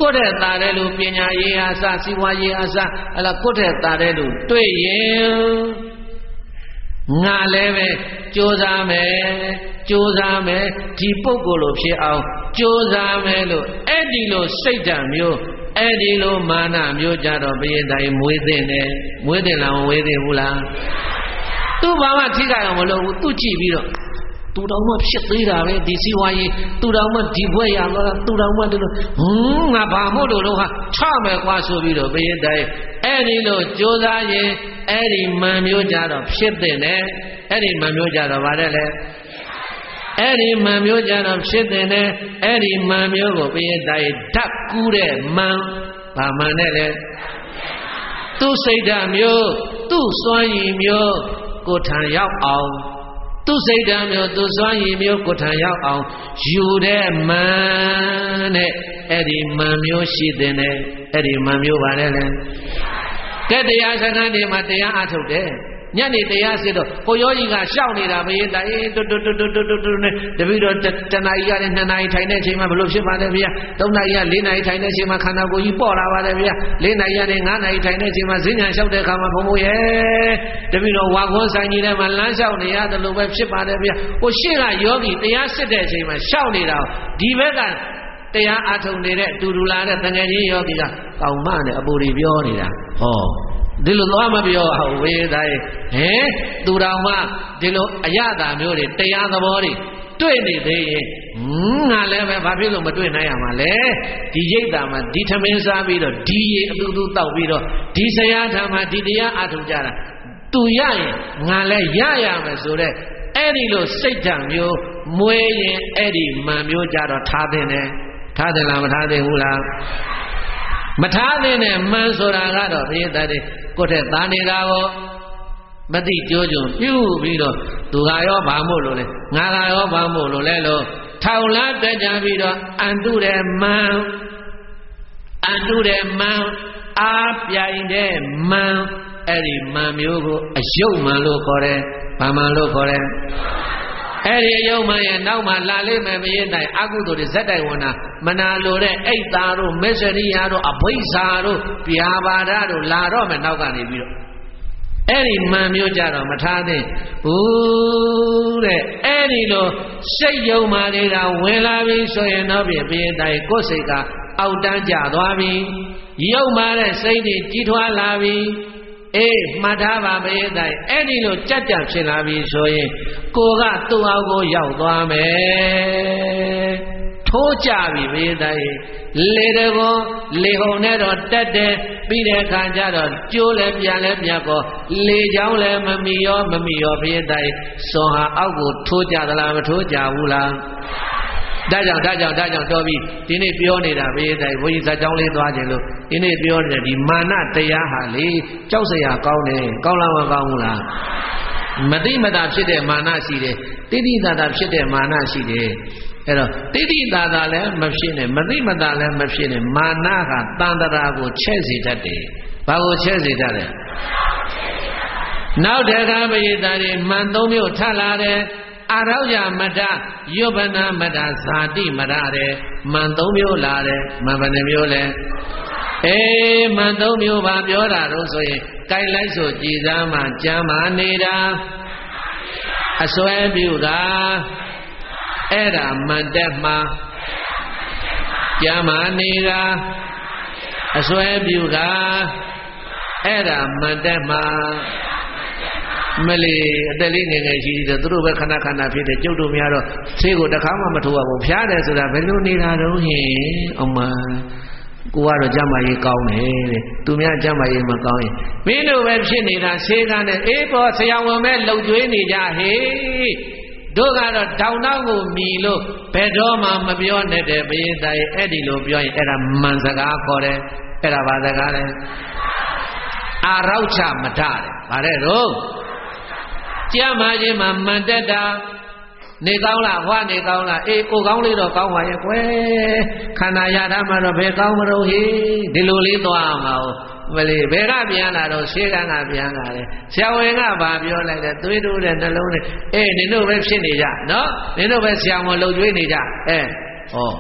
ကိုယ့်တဲ့သားတဲ့လူပညာရေးအားစစီးပွားရေးအားစအဲ့ဒါကိုယ့်တဲ့သားတဲ့လူတွေ့ရင်ငါလည်းပဲကြိုးစားမယ်ဒီပုဂ္ဂိုလ်လိုဖြစ်အောင်ကြိုးစားမယ်လို့အဲ့ဒီလိုစိတ်ဓာတ်မျိုးအဲ့ဒီလိုမာနမျိုးကြတော့ဘုရင်တိုင်းမွေးသင့်တယ်မွေးသင့်လားမမွေးသင့်ဘူးလားသူ့ဘာမှထိခိုက်အောင်မလုပ်ဘူးသူကြည့်ပြီးတော့သူတော်မှဖြစ်သေးတာပဲဒီစီဝါရေးသူတော်မှဒီဘွဲ့ရသွားတာသူတော်မှဒီလိုငါဘာမို့လို့ဟာချမယ်ကွာဆိုပြီးတော့ဘုရင်တိုင်းအဲ့ဒီလိုကြိုးစားရင်အဲ့ဒီမန်မျိုးကြတော့ဖြစ်တဲ့နဲ့အဲ့ဒီမန်မျိုးကြတော့ဗါတဲ့လေအဲ့ဒီမန်မျိုးကြတော့ဖြစ်တဲ့နဲ့အဲ့ဒီမန်မျိုးကိုဘုရင်တိုင်းဓာတ်ကူးတဲ့မန်ဘာမန်နဲ့လဲသူ့စိတ်ဓာတ်မျိုးသူ့စွမ်းရည်မျိုးကိုထံရောက်အောင်သူစိတ်ဓာတ်မျိုးသူစွမ်းရည်မျိုးကိုထံရောက်အောင်ယူတဲ့မန်နဲ့အဲ့ဒီမန်မျိုးရှိတဲ့နဲ့အဲ့ဒီမန်မျိုးပါလေလေကဲတရားစကားတွေမှာတရားအထုတ်တယ်ညနေတရားစစ်တော့ကိုယောကြီးကရှောက်နေတာဘယ်တိုင်တွတ်နဲ့တပည့်တော်တနာကြီးကလည်း2နာရီထိုင်တဲ့အချိန်မှာဘလို့ဖြစ်ပါလဲဗျာ3နာရီက4နာရီထိုင်တဲ့အချိန်မှာခန္ဓာကိုယ်ကြီးပေါ့လာပါတယ်ဗျာ4နာရီကနေ5နာရီထိုင်တဲ့အချိန်မှာဈဉ္ညာလျှောက်တဲ့အခါမှာဘုံဘုံရဲ့တပည့်တော်ဝါခွန်းဆိုင်ကြီးထဲမှာလမ်းလျှောက်နေရတယ်လို့ပဲဖြစ်ပါတယ်ဗျာကိုရှေ့ကယောဂီတရားစစ်တဲ့အချိန်မှာရှောက်နေတာဒီဘက်ကတရားအထုတ်နေတဲ့အတူတူလာတဲ့တငယ်ချင်းယောဂီကကောင်းမနဲ့အပူတွေပြောနေတာဟောဒီလိုသွားမပြောအောင်ဝေတိုင်းသူတော်မှဒီလိုအရသာမျိုးတွေတရားသဘောတွေတွေ့နေသေးရင်ငါလည်းပဲဘာဖြစ်လို့မတွေ့နိုင်ရမှာလဲဒီရိတ်တာမှာဒီထမင်းစားပြီးတော့ဒီရေအတူတူတောက်ပြီးတော့ဒီဆရာထာမှာဒီတရားအထုတ်ကြတာသူရရင်ငါလည်းရရမယ်ဆိုတော့အဲ့ဒီလိုစိတ်ဓာတ်မျိုးမွေးရင်အဲ့ဒီမန်မျိုးကြတော့ထားတဲ့နဲ့ထားတယ်လားမထားသေးဘူးလားမထားသေးနဲ့မှန်ဆိုတာကတော့ဘုရားတဲ့ကိုယ့်ထက်သားနေတာကိုမသိကြိုးကြုံပြုပြီးတော့သူကရောဘာမို့လို့လဲငါကရောဘာမို့လို့လဲလို့ထောင်လားတက်ကြပြီးတော့အန်တုတဲ့မန်အားပြိုင်တဲ့မန်အဲ့ဒီမန်မျိုးကိုအယုတ်မန်လို့ခေါ်တယ်ဘာမန်လို့ခေါ်တယ်အဲ့ဒီအယုတ်မန်ရဲ့နောက်မှာလာလိမ့်မယ်ဘုရင်တိုင်အကုသိုလ်တွေဇက်တိုင်ဝင်တာမနာလိုတဲ့အိတ်သားတို့မစ္စရိယာတို့အဘိဇာတို့ပြာပါဒတို့လာတော့မယ်နောက်ကနေပြီးတော့အဲ့ဒီမန်မျိုးကြတော့မထားသင့်ဘူးတဲ့အဲ့ဒီလိုစိတ်ယုံမာတွေကဝင်လာပြီဆိုရင်တော့ပြင်ဘုရင်တိုင်ကိုယ်စိတ်ကအောက်တန်းကျသွားပြီယုံမာတဲ့စိတ်တွေကြီးထွားလာပြီအေးမှတ်ထားပါဘုရားတိုင်အဲ့ဒီလိုကြက်ကြက်ဖြစ်လာပြီဆိုရင်ကိုကသူ့အောက်ကိုရောက်သွားမယ်ထိုးကြပြီဘုရားတိုင်လေတကောလေဟုန်နဲ့တော့တက်တယ်ပြီးတဲ့အခါကျတော့ကျိုးလဲပြန်လဲပြန်ကောလေချောင်းလဲမမီရောဘုရားတိုင်စွန်ဟာအောက်ကိုထိုးကြသလားမထိုးကြဘူးလားဒါကြောင့်တော်ပြီဒီနေ့ပြောနေတာဘုရားတိုင်ဘုန်းကြီးဇာတ်ကြောင်းလေးသွားခြင်းလို့ဒီနေ့ပြောနေတယ်ဒီမာနတရားဟာလေကြောက်စရာကောင်းတယ်ကောင်းလားမကောင်းဘူးလားမတိမတာဖြစ်တဲ့မာနရှိတယ်တိတိတတာဖြစ်တဲ့မာနရှိတယ်အဲ့တော့တိတိတတာလည်းမဖြစ်နဲ့မတိမတာလည်းမဖြစ်နဲ့မာနကတန်တရာကိုချဲ့စေတတ်တယ်ဘာကိုချဲ့စေတတ်လဲနောက်တခါဘုရားတိုင်မှန်သုံးမျိုးထပ်လာတယ်အာရောကြမတ္တယုပနာမတ္တဇာတိမရတဲ့မန်3မျိုးလာတယ်မန်ဘယ်နှမျိုးလဲမန်3မျိုးပါပြောတာတော့ဆိုရင်ကြိုက်လိုက်ဆိုကြည်စားမှကြမ်းမာနေတာအစွဲပြုတာအဲ့ဒါမန်တက်မှာကြမ်းမာနေတာအစွဲပြုတာအဲ့ဒါမန်တက်မှာမလေးအတက်လေးငယ်ငယ်ရှိသေးတယ်သူတို့ပဲခဏခဏဖြစ်တယ်ကျုပ်တို့များတော့ဆေးကိုတစ်ခါမှမထိုးရဘူးဖျားတယ်ဆိုတာဘယ်လိုနေတာတော့ဟင်အောင်မကိုကတော့ကျမ်းမာရေးကောင်းတယ်တဲ့သူများကျမ်းမာရေးမကောင်းရင်မင်းတို့ပဲဖြစ်နေတာဆေးကနဲ့အေးပေါ်ဆရာဝန်ပဲလှုပ်ကြွေးနေကြဟေးတို့ကတော့တောင်နောက်ကိုမြည်လို့ဘယ်တော့မှမပြောနဲ့တဲ့ဘုရားတိုင်အဲ့ဒီလိုပြောရင်အဲ့ဒါမှန်စကားခေါ်တယ်အဲ့ဒါဘာစကားလဲအာရောက်ချမတတယ်ဗါတဲ့တော့ကြမ်းမာခြင်းမှာမှန်တက်တာနေကောင်းလားဟွာနေကောင်းလားအေးကိုကောင်းလေးတော့ကောင်းပါရဲ့ကွယ်ခန္ဓာရထားမှတော့ဘယ်ကောင်းမလို့ဟေးဒီလိုလေးသွားမှာမလေးဘယ်ကပြန်လာတော့ရှေးကပြန်လာတယ်ဆရာဝန်ကဘာပြောလိုက်လဲသွေးတိုးတဲ့နှလုံးနဲ့အေးနင်တို့ပဲဖြစ်နေကြနော်နင်တို့ပဲဆရာဝန်လှုပ်ကြွေးနေကြဟော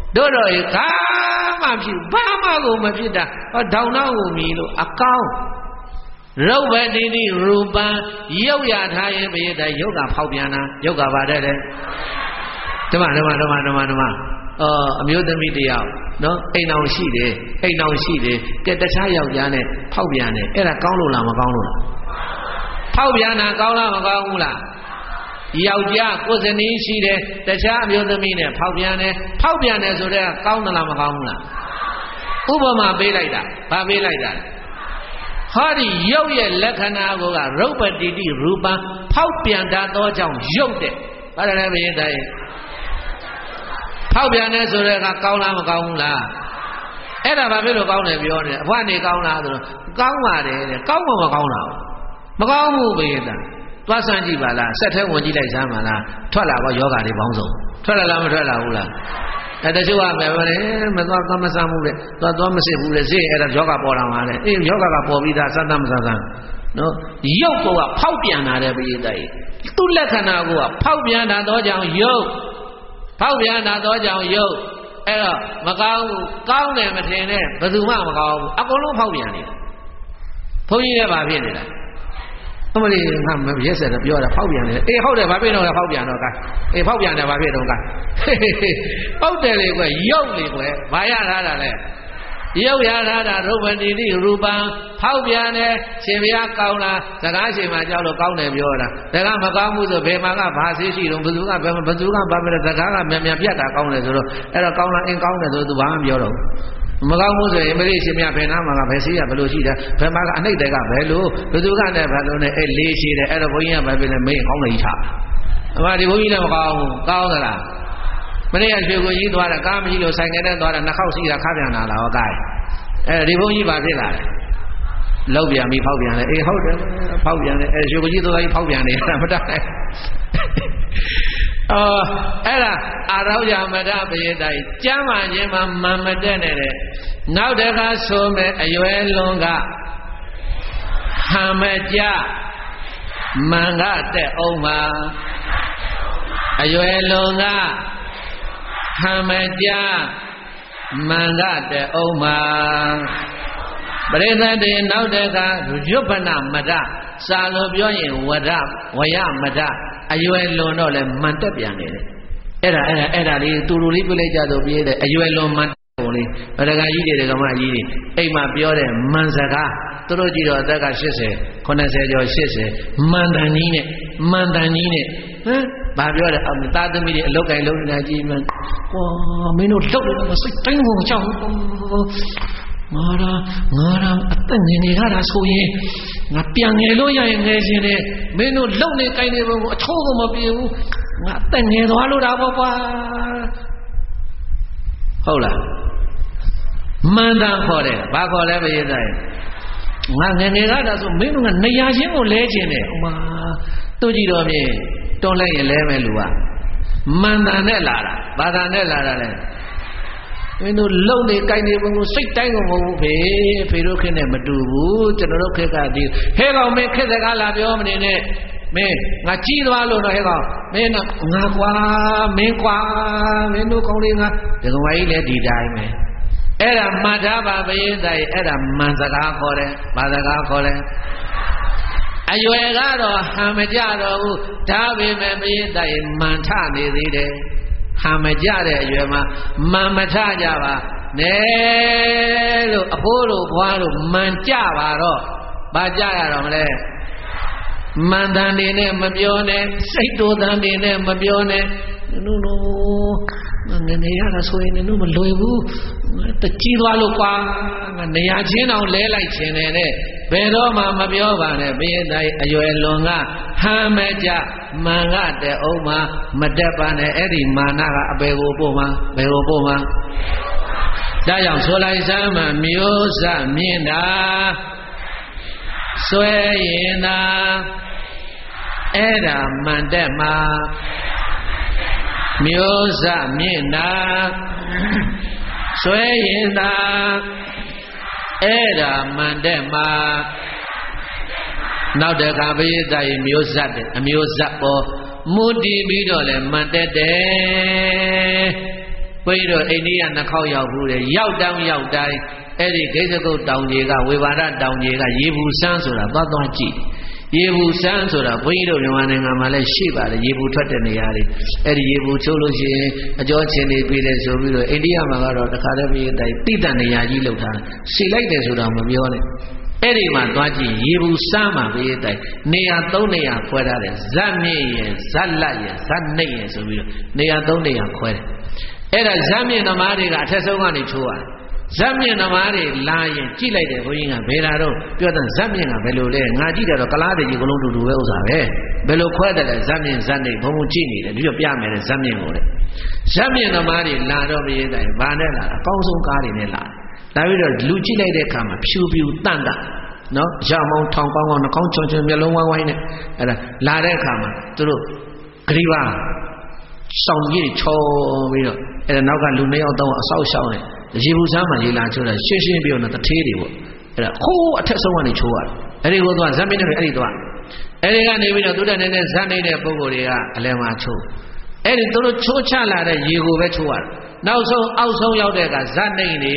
တို့တော့ကာမှဖြစ်ဘာမှကိုမဖြစ်တာဒေါင်းနောက်ကိုမြည်လို့အကောင်းရုပ်ပတိတိရူပံရုပ်ရထားရင်ပိယတယုတ်ကဖောက်ပြန်တာယုတ်ကပါတယ်လေဓမ္မအမျိုးသမီးတယောက်နော်အိမ်အောင်ရှိတယ်ကဲတခြားယောက်ျားနဲ့ဖောက်ပြန်တယ်အဲ့ဒါကောင်းလို့လားမကောင်းလို့လားဖောက်ပြန်တာကောင်းလားမကောင်းဘူးလားယောက်ျားကိုယ်စနေရှိတယ်တခြားအမျိုးသမီးနဲ့ဖောက်ပြန်တယ်ဆိုတော့ကောင်းသလားမကောင်းဘူးလားဥပမာပေးလိုက်တာဘာပေးလိုက်တာဟောဒီရုပ်ရဲ့လက္ခဏာကိုကရုပ်ပတိတိရူပံဖောက်ပြန်တတ်သောကြောင့်ရုပ်တဲ့ဘာလဲဘယ်တိုင်ဖောက်ပြန်တယ်ဆိုတော့ကောင်းလားမကောင်းဘူးလားအဲ့ဒါဘာဖြစ်လို့ကောင်းတယ်ပြောတယ်အဘွားနေကောင်းလားဆိုတော့ကောင်းပါတယ်တဲ့ကောင်းမှမကောင်းလားမကောင်းဘူးဘယ်တိုင်သွားစမ်းကြည့်ပါလားဆက်ထဲဝင်ကြည့်လိုက်စမ်းပါလားထွက်လာတော့ယောဂတွေပေါင်းစုံထွက်လာလားမထွက်လာဘူးလားအဲ့တချို့ကပဲမသွားကမစမ်းဘူးလေသွားမစစ်ဘူးလေစိအဲ့ဒါယောဂပေါ်လာမှာလေအေးယောဂကပေါ်ပြီးသားစမ်းမစမ်းနော်ရုပ်ကဖောက်ပြန်တာတဲ့ပရိသတ်ကြီးသူ့လက္ခဏာကဖောက်ပြန်တာတော့ကြောင့်ရုပ်ဖောက်ပြန်တာတော့ကြောင့်ရုပ်အဲ့တော့မကောင်းဘူးကောင်းတယ်မထင်နဲ့ဘယ်သူမှမကောင်းဘူးအကုန်လုံးဖောက်ပြန်နေတာဘုန်းကြီးလည်းပါဖြစ်နေတာအမလေးငါရက်ဆက်တော့ပြောတာဖောက်ပြန်တယ်အေးဟုတ်တယ်ဘာဖြစ်တော့လဲဖောက်ပြန်တော့ကအေးဖောက်ပြန်တယ်ဘာဖြစ်တော့ကဟုတ်တယ်လေကွယ်ရုပ်လေကွယ်ဘာရထားတာလဲရုပ်ရထားတာရုပ်ပတိတိရူပံဖောက်ပြန်တယ်ရှင်ဘုရားကောင်းလားစကားရှင်မှာကြောက်လို့ကောင်းတယ်ပြောတာဒါကမကောင်းဘူးဆိုဘယ်မှာကဘာသေးရှိတော့ဘယ်သူကဘာမလဲစကားကမြန်ပြတ်တာကောင်းတယ်ဆိုတော့အဲ့တော့ကောင်းလားအင်းကောင်းတယ်ဆိုသူဘာမှပြောတော့မကောင်းဘူးဆိုရင်မလေးရှင်မြတ်ဘယ်နာမှာကဘယ်စီးရဘယ်လိုရှိတယ်ဘယ်မှာကအနှိမ့်တဲ့ကဘယ်လိုဘယ်သူကနဲ့ဘယ်လိုနဲ့အဲ့လေးရှိတယ်အဲ့တော့ဘုန်းကြီးကဘယ်ပြင်လဲမင်းကောင်းတယ်ထားအမဒီဘုန်းကြီးလည်းမကောင်းဘူးကောင်းသလားမနေ့ကရွှေကိုကြီးသွားတာကားမရှိလို့ဆိုင်ငယ်နဲ့သွားတာနှစ်ခေါက်စီးတာခါပြန်လာဟောကိုင်းအဲဒီဘုန်းကြီးဘာဖြစ်လာလဲလောက်ပြန်ပြီးဖောက်ပြန်လဲအေးဟုတ်တယ်ဖောက်ပြန်တယ်အဲရွှေကိုကြီးသွားပြီးဖောက်ပြန်နေတာမတတ်နိုင်အဲ့ဒါအာရောယမဒပရိတိုင်ကျမ်းမာခြင်းမှာမမတက်နေတဲ့နောက်တခါဆိုမဲ့အရွယ်လွန်ကဟံမကြမန်ကတက်အောင်မှာအရွယ်လွန်ကဟံမကြမန်ကတက်အောင်မှာပရိသတ်တွေနောက်တခါရွတ်ပနမဒစာလို့ပြောရင်ဝရမဒအရွယ်လွန်တော့လဲမန်တက်ပြန်နေတယ်အဲ့ဒါလေးတူတူလေးပြလိုက်ကြတော့ပြေးတယ်အရွယ်လွန်မန်ပုံလေးဗဒကကြီးတွေကမကြီးတွေအိမ်မှာပြောတဲ့မန်စကားသူတို့ကြည့်တော့အသက်က80 90ကျော်80မန်တန်ကြီးနဲ့ဟမ်ဘာပြောတယ်သားသမီးတွေအလုတ်ကင်လုံးနေတာကြည့်မှန်ဟောမင်းတို့လောက်လို့မစိတ်တိုင်းကိုကြောက်ငါရာအသက်ငယ်နေရတာဆိုရင်ငါပြန်ငယ်လို့ရရင်ငယ်ရှင်တယ်မင်းတို့လုံနေကိုင်းနေဘုံအချိုးကိုမပြေဘူးငါအသက်ငယ်သွားလို့တာပေါ့ကွာဟုတ်လားမန္တန်ခေါ်တယ်ဘာခေါ်လဲပြည့်တဲ့ငါငယ်ငယ်ရတာဆိုမင်းတို့ကနေရာချင်းကိုလဲခြင်းတယ်ဟိုမှာသူကြည့်တော့မြင်တွန်းလိုက်ရင်လဲမယ်လူကမန္တန်နဲ့လာတာဘာသာနဲ့လာတာလဲမင်းတို့လုံနေကိုင်းနေဘုံကိုစိတ်တိုင်းကိုမဟုတ်ဘူးဖေတို့ခက်နဲ့မတူဘူးကျွန်တော်တို့ခက်ကဒီဟဲကောင်မင်းခက်စကားလာပြောမနေနဲ့မင်းငါကြီးသွားလို့တော့ဟဲကောင်မင်းတော့ငါကွာမင်းကွာမင်းတို့ကောင်းလေးငါဒီကောင်မကြီးလည်းဒီတိုင်းပဲအဲ့ဒါမှတ်ထားပါဘယင်းတိုင်းအဲ့ဒါမန်စကားခေါ်တယ်ဘာစကားခေါ်တယ်အရွယ်ကတော့ဟံမကြတော့ဘူးဒါပေမဲ့ဘယင်းတိုင်းမန်ထနေသေးတယ်ဟံမကြတဲ့အရွယ်မှာမန်မထကြပါနဲ့လို့အဖိုးတို့ဘွားတို့မန်ကြပါတော့ဘာကြရတော့မလဲမန်တန်နေနဲ့မပြောနဲ့စိတ်တိုတန်နေနဲ့မပြောနဲ့နုငနေရတာဆိုရင်နုမလွယ်ဘူးတကြီးသွားလို့ကွာငါနေရာချင်းအောင်လဲလိုက်ခြင်းနဲ့ဘယ်တော့မှမပြောပါနဲ့ဘယ်တိုင်းအရွယ်လွန်ကဟမ်းမကြမန်ကတဲ့အောင်မှာမတက်ပါနဲ့အဲ့ဒီမာနကအပေကိုပို့မှာဘယ်ကိုပို့မှာဒါကြောင့်ဆိုလိုက်စမ်းမှမျိုးစမြင့်တာဆွဲရင်သာအဲ့ဒါမှန်တက်မှာမျိုးစမြင့်တာဆွဲရင်သာအဲ့ဒါမှန်တက်မှာနောက်တခါပရိသတ်ရဲ့မျိုးစတဲ့ အမျိုးစပေါ်မူတည်ပြီးတော့လဲမှန်တက်တယ်ဘ bây giờ anh đi ăn khâu giàu phụ đấy giàu đai ấy thì cái gì cũng đau gì cả với bà đã đau gì cả dễ phụ sáng rồi là bao nhiêu chỉ dễ phụ sáng rồi là bây giờ nhưng mà nên làm lại xí bà đấy dễ phụ thoát được này à đấy ấy thì dễ phụ cho lúc gì cho chuyện này bây giờ rồi bây giờ anh đi ăn mà cái đó đã khai ra bây giờ đấy tít đàn này à gì lâu thà xí lại đấy rồi đó mà bây giờ này ấy thì mà toa chỉ dễ phụ sáng mà bây giờ đấy này à tao này à khoe ra đấy gian miệng gian lại gian này rồi bây giờ này à tao này à khoe ấy là gian miệng nó mà đi cả thế sao mà đi chua Giám nhận nó mà đi la yên chỉ lại để coi như là về ra đâu,ပြောrằng giám nhận là về lối đấy, ngay chỉ là cái lá để chỉ có lông đủ về ô sao vậy, về lối khoe đấy là giám nhận này, không muốn chỉ này, đi cho bia mẹ là giám nhận rồi, giám nhận nó mà đi la đâu bây giờ bán đấy là cao sông cá đi này la, tại vì là lối chỉ lại để làm mà phiêu phiêu tan tan, nó giám mong thong quang nó không cho cho miếng lông quang quang này, là la đấy làm mà, tôi đâu, cái gì xong gì cho bây giờ, nó cái lối này ở đâu sao sao này. Dì phụ sáng mà dì làm cho là xuyên biểu nó ta thế đi bộ, là khô ở thất sông này chua, ở đây có toàn giám bên này ở đây toàn, ở đây cái này bây giờ tôi đã nên giám này để bao gồm đi à, lấy mà chua, ở đây tôi chua chả là để dì cô về chua, nào sau áo sau giàu để cả giám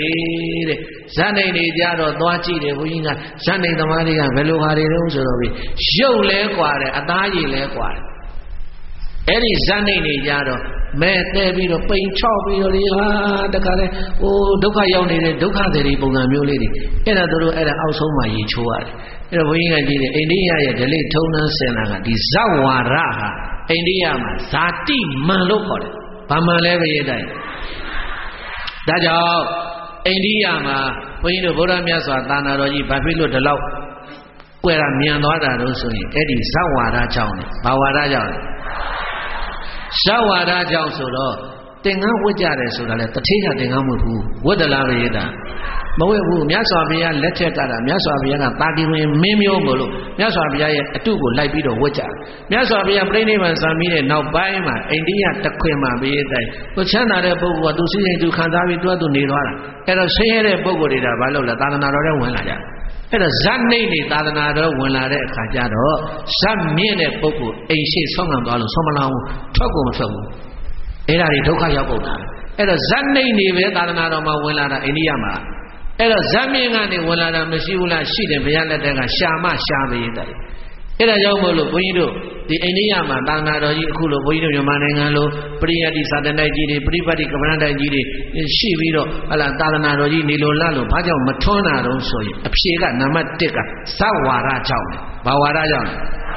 này ra rồi toa chỉ để phụ huynh cả giám này tao mà đi cả về lâu hai đi đâu rồi bị, dầu lẽ quả đấy, à ta gì lẽ quả, ở đây giám này ra rồi. Mẹ té bị rồi, bệnh chó bị rồi đi ha, tất cả đấy, đúc khai giàu này, đúc khai thì đi bùng nằm miêu đi, cái đó tôi nói là áo sông mà gì chua đấy, cái đó với những gì đấy, India vậy, để lấy thâu năng sen là đi zawara ha, India mà zati mà lúc đó, ba mà lấy về đây, đã cho India mà với những bồ đàm nhà xoa ta nào đó gì, ba phi luật lâu, quay ra miền đó là đâu rồi, cái đi zawara chào này, bawara chào này. Sao vào ra trong số đó, tiếng ngắm với cha đấy số đó là tất cả tiếng ngắm một phù, vô đờ la vậy đó, mà với phù, nhớ xóa bây giờ lết chết cả, nhớ xóa bây giờ là ta đi với mềm yếu một lúc, nhớ xóa bây giờ tu của lại bị đồ vô cha, nhớ xóa bây giờ bây giờ mà sao mi này nào bay mà, anh đi ăn đặc quyền mà bây giờ đây, tôi chán là đấy, bố của tôi xin anh tôi khán giả bị tôi nề đó là, cái đó xây đấy bố của đi là bao lâu là ta nào đó vẫn là vậy. Cái đó gian này thì ta đã nói vẫn là đấy cả gia đó, gian miệng này bố của anh sẽ xong làm đó là xong mà làm thoát cũng mà thoát, cái đó thì đâu có giáo bổn nào, cái đó gian này thì về ta đã nói mà vẫn là đấy anh đi mà, cái đó gian miệng này vẫn là đấy mình siêu là xí đến bây giờ là đấy cái xa về đấy, cái đó giáo mới lúc bây giờ thì anh đi mà ta nói đó gì khu lúc bây giờ nhưng mà này ngàn lúc bây giờ đi sát đến đây gì đi, bây giờ đi cầm ra đây gì đi, xí về đó, là ta nói đó gì đi lúc là lúc bây giờ mà thua nào đó rồi, phía cái nằm ở đây cái sao hòa ra chào này, bao hòa ra chào này,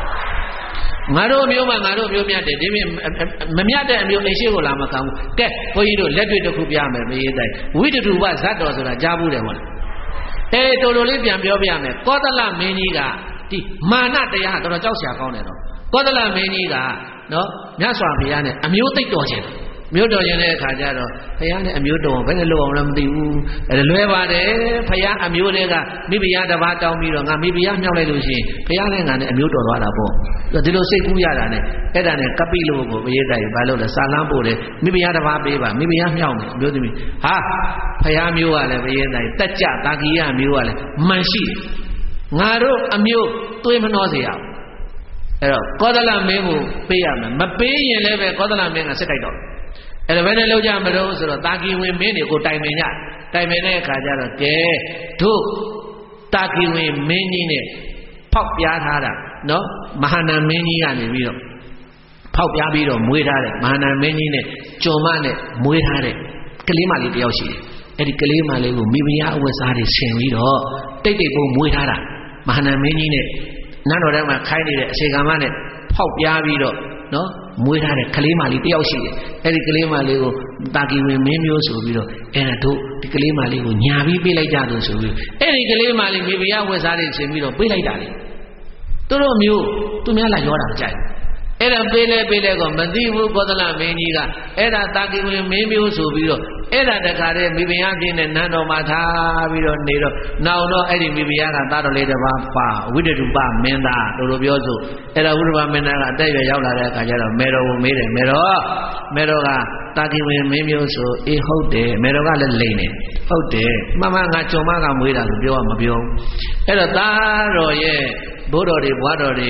ngài đó miêu mà đấy, đấy mình đấy miêu này xí của làm mà không, cái bây giờ lết đuôi được khu bia mà bây giờ đây, vui được đủ ba sát đó rồi là giá bù đấy mà, tôi nói lấy bia mà, có thể làm mấy gì cả. Thì mà nát đấy à, tôi cháu xả con này đó, có thể là mấy gì cả, đó, nhớ xóa bây giờ này, miêu tích đồ gì, miêu đồ gì này khai ra rồi, bây giờ này miêu đồ, bây giờ luôn làm gì, lười vào đấy, bây giờ miêu đấy cả, mi bây giờ đã vào trong mi rồi, mi bây giờ nhau lại rồi gì, bây giờ này ngài miêu đồ vào là bộ, rồi thì lúc xây cũ ra là này, cái đàn này cắt pi lô bộ, bây giờ đây, bây giờ là sa lam bộ đấy, mi bây giờ đã vào bể vào, mi bây giờ nhau này, miêu gì mi, ha, bây giờ miêu vào này, bây giờ này, tất cả ta kia miêu vào này, man sĩ ngài đó amiu tôi mà nói gì à, rồi có thể làm mấy vụ bây giờ mà bây giờ lấy về có thể làm mấy người sẽ cày đó, rồi bây giờ lâu dài mà đâu rồi ta kêu mấy này cô tay mấy nhá, tay mấy này cả gia rồi kể, thu ta kêu mấy này phọc giá thà đó, nó mà hắn làm mấy này này bây giờ phọc giá bây giờ muối thà đấy, mà hắn làm mấy này chôm này muối thà đấy, cái lý mà lý tiêu xí, cái lý mà lý của mi bây giờ ở xa thì xem đi đó, tây bộ muối thà đó. Mà hắn mấy nhỉ này, nãy đó đang mà khai này, xe cam này, phao bia đi đó, nó muối ra này, cái mà li tiêu xí, cái mà li của ta kêu mấy miêu số đi đó, cái này thôi, cái mà li của nhà bị lấy ra rồi số đi, cái mà li bây giờ quay ra đi xem đi đó, bị lấy ra đi, tôi nói miêu, tôi mới là do làm chạy, cái là bị lấy còn mình đi vô có thể làm mấy nhỉ cả, cái là ta kêu mấy miêu số đi đó. Cái đó là cái này bây giờ thì nên nó mà tha bây giờ này rồi, nào nó cái gì bây giờ là ta đó lấy được ba, vui được ba men ta, rồi bây giờ cái đó vui được ba men ta là đây bây giờ là cái gì đó, mẹ đó là ta kêu mấy miêu số, hậu thế, mẹ đó là lấy này, hậu thế, mà ngài cho mà ngài mới là biểu mà biểu, cái đó ta rồi bố đồ đi,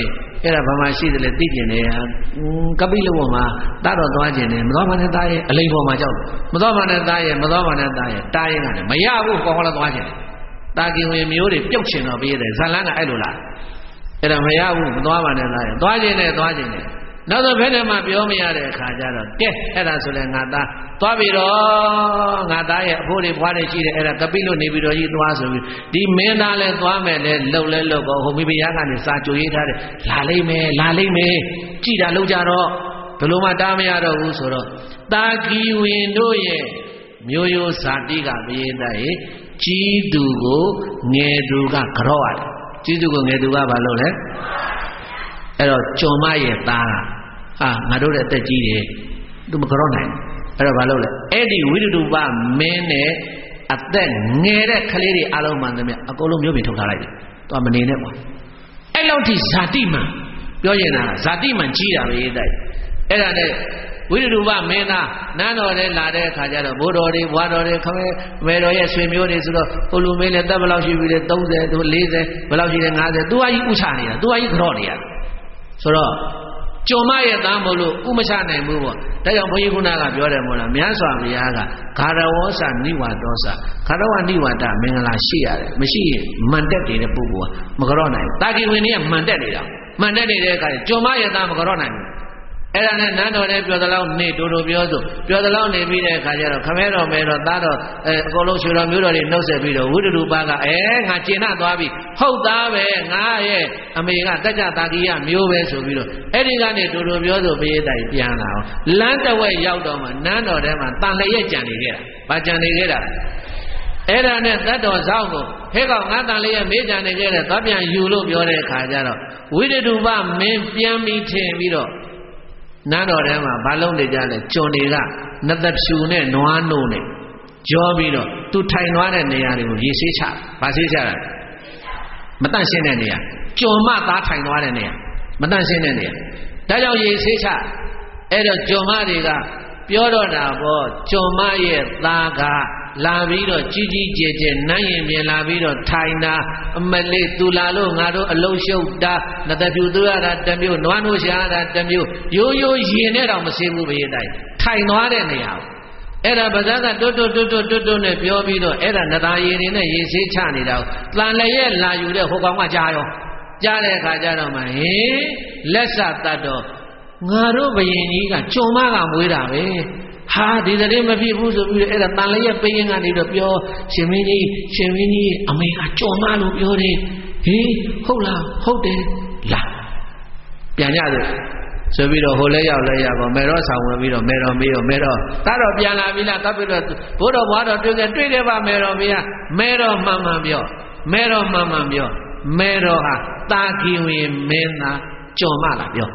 အဲ့ဒါဘာမှရှိတယ်လေသိကျင်တယ်ကပိလဝမှာတားတော့သွားကျင်တယ်မသွားမှနဲ့တားရဲ့အလိမ်ပေါ်မှာကြောက်မသွားမှနဲ့တားရဲ့မသွားမှနဲ့တားရဲ့တားရင်ကလည်းမရဘူးခေါ်လာသွားကျင်တယ်တာကင်ဝင်မျိုးတွေပြုတ်ချင်တော့ပေးတယ်ဇလန်းကအဲ့လိုလားအဲ့ဒါမရဘူးမသွားမှနဲ့တားရဲ့သွားကျင်တယ်သွားကျင်တယ်နောက်တော့ဘယ်နဲ့မှပြောမရတဲ့အခါကျတော့ကဲအဲ့ဒါဆိုလဲငါသားသွားပြီတော့ငါသားရဲ့အဖိုးတွေဘွားတွေရှိတယ်အဲ့ဒါကပိလို့နေပြီးတော့ကြီးသွားဆိုပြီးဒီမင်းသားလဲသွားမယ်လဲလှုပ်လဲလှုပ်တော့ဟိုမိဖုရားကနေစာကြိုရေးထားတယ်လာလိမ့်မယ်လာလိမ့်မယ်ကြည်တာလှုပ်ကြတော့ဘယ်လိုမှတားမရတော့ဘူးဆိုတော့တာကီဝင်တို့ရဲ့မျိုးရိုးဇာတိကဘယေတရဲ့ကြီးသူကိုငယ်သူကကြော့ရတယ်ကြီးသူကိုငယ်သူကဘာလုပ်လဲအဲ့တော့ကျွန်မရဲ့သားငါတို့ရဲ့အသက်ကြီးတယ်သူမကြော့နိုင်အဲ့တော့ဘာလုပ်လဲအဲ့ဒီဝိတုပမင်းနဲ့အသက်ငယ်တဲ့ကလေးတွေအလုံးမှန်သမျှအကုန်လုံးမျိုးပြင်ထုတ်ထားလိုက်တယ်သူကမနေနဲ့ကွာအဲ့လောက်ထိဇာတိမှန်ပြောရင်လားဇာတိမှန်ကြီးတာပဲတိုက်အဲ့ဒါနဲ့ဝိတုပမင်းသားနန်းတော်ထဲလာတဲ့အခါကျတော့ဘိုးတော်တွေဘွားတော်တွေခမဲတော်ရဲ့ဆွေမျိုးတွေဆိုတော့ဟိုလူမင်းလည်းတက်ဘယ်လောက်ရှိပြီလဲ30သူ40ဘယ်လောက်ရှိလဲ50သူကကြီးဥချနေတာသူကကြီးကြော့နေတာဆိုတော့ကျုံမရဲ့သားမို့လို့ဥမချနိုင်ဘူးပေါ့ဒါကြောင့်ဘုန်းကြီးခုနကပြောတယ်မို့လားမြတ်စွာဘုရားကဂါရဝောစနိဝါဒောစဂါရဝနိဝါဒမင်္ဂလာရှိရတယ်မရှိရင်မှန်တက်နေတဲ့ပုဂ္ဂိုလ်ကမကြော့နိုင်ဘူးတာကီဝင်ကြီးကမှန်တက်နေတာမှန်တက်နေတဲ့အခါကျုံမရဲ့သားမကြော့နိုင်ဘူးအဲ့ဒါနဲ့နန်းတော်ထဲပြောသလောက်နေတူတူပြောဆိုပြောသလောက်နေပြီးတဲ့အခါကျတော့ခမဲတော်မဲတော်သားတော်အကုန်လုံးရွှေတော်မျိုးတော်တွေနှုတ်ဆက်ပြီးတော့ဝိတုရူပကငါကျင်နာသွားပြီဟုတ်သားပဲငါရဲ့အမေကတက္ကတာတိယမျိုးပဲဆိုပြီးတော့အဲ့ဒီကနေတူတူပြောဆိုပေးတိုင်ပြန်လာအောင်လမ်းတစ်ဝက်ရောက်တော့မှနန်းတော်ထဲမှာတန်လျက်ကြံနေခဲ့တာဘာကြံနေခဲ့တာအဲ့ဒါနဲ့တတ်တော်ဆောင်ကိုဟဲ့ကောင်ငါတန်လျက်မေးကြံနေခဲ့တယ်သွားပြန်ယူလို့ပြောတဲ့အခါကျတော့ဝိတုရူပမင်းပြန်ပြီးထင်ပြီးတော့နန်းတော်ထဲမှာဘာလုံးနေကြလဲကျွန်တွေကနတ်သက်ဖြူနဲ့နွားနို့နဲ့ကြောပြီးတော့သူထိုင်သွားတဲ့နေရာတွေကိုရေဆေးချဗာဆေးချတာမတန့်ရှင်းတဲ့နေရာကျွန်မသားထိုင်သွားတဲ့နေရာမတန့်ရှင်းတဲ့နေရာဒါကြောင့်ရေဆေးချအဲ့တော့ကျွန်မတွေကပြောတော့တာပေါ့ကျွန်မရဲ့သားကလာပြီးတော့ကြီးကြီးကျယ်ကျယ်နန်းရင်ပြင်လာပြီးတော့ထိုင်တာအမလေးသူလာလို့ငါတို့အလုံးရှုပ်တာနတ်ပြူသွရတာတမျိုးနွားနို့ရှာတာတမျိုးရိုးရိုးရင်နဲ့တော့မစင်းဘူးဘေးတိုင်းထိုင်သွားတဲ့နေရာအဲ့ဒါဗဇက်ကတွတ်နဲ့ပြောပြီးတော့အဲ့ဒါနတာရည်တွေနဲ့ရေဆေးချနေတာတန်လည်းရဲ့လာယူတဲ့ဟိုကောင်ကကြားရောကြားတဲ့အခါကျတော့မှလက်စတတ်တော့ငါတို့ဘယင်ကြီးကကြုံမကမွေးတာပဲဟာဒီတည်းမဖြစ်ဘူးဆိုပြီးတော့အဲ့ဒါတန်လည်းရဲ့ပင်းကနေတော့ပြောရှင်မင်းကြီးအမေကကြုံမလို့ပြောတယ်ဟေးဟုတ်လားဟုတ်တယ်လာပြန်ကြတယ်ဆိုပြီးတော့ဟိုလဲရောက်လဲရောက်တော့မေတော့ဆောင်ဝင်ပြီးတော့မေတော့မေးတော့မေတော့တာတော့ပြန်လာပြီလားကပ်ပြီးတော့ဘိုးတော်ဘွားတော်တွေ့ခဲ့ပါမေတော့မေကမေတော့မှန်မှန်ပြောမေတော့မှန်မှန်ပြောမေတော့ဟာတာကီဝင်မင်းသားကြုံမလားပြော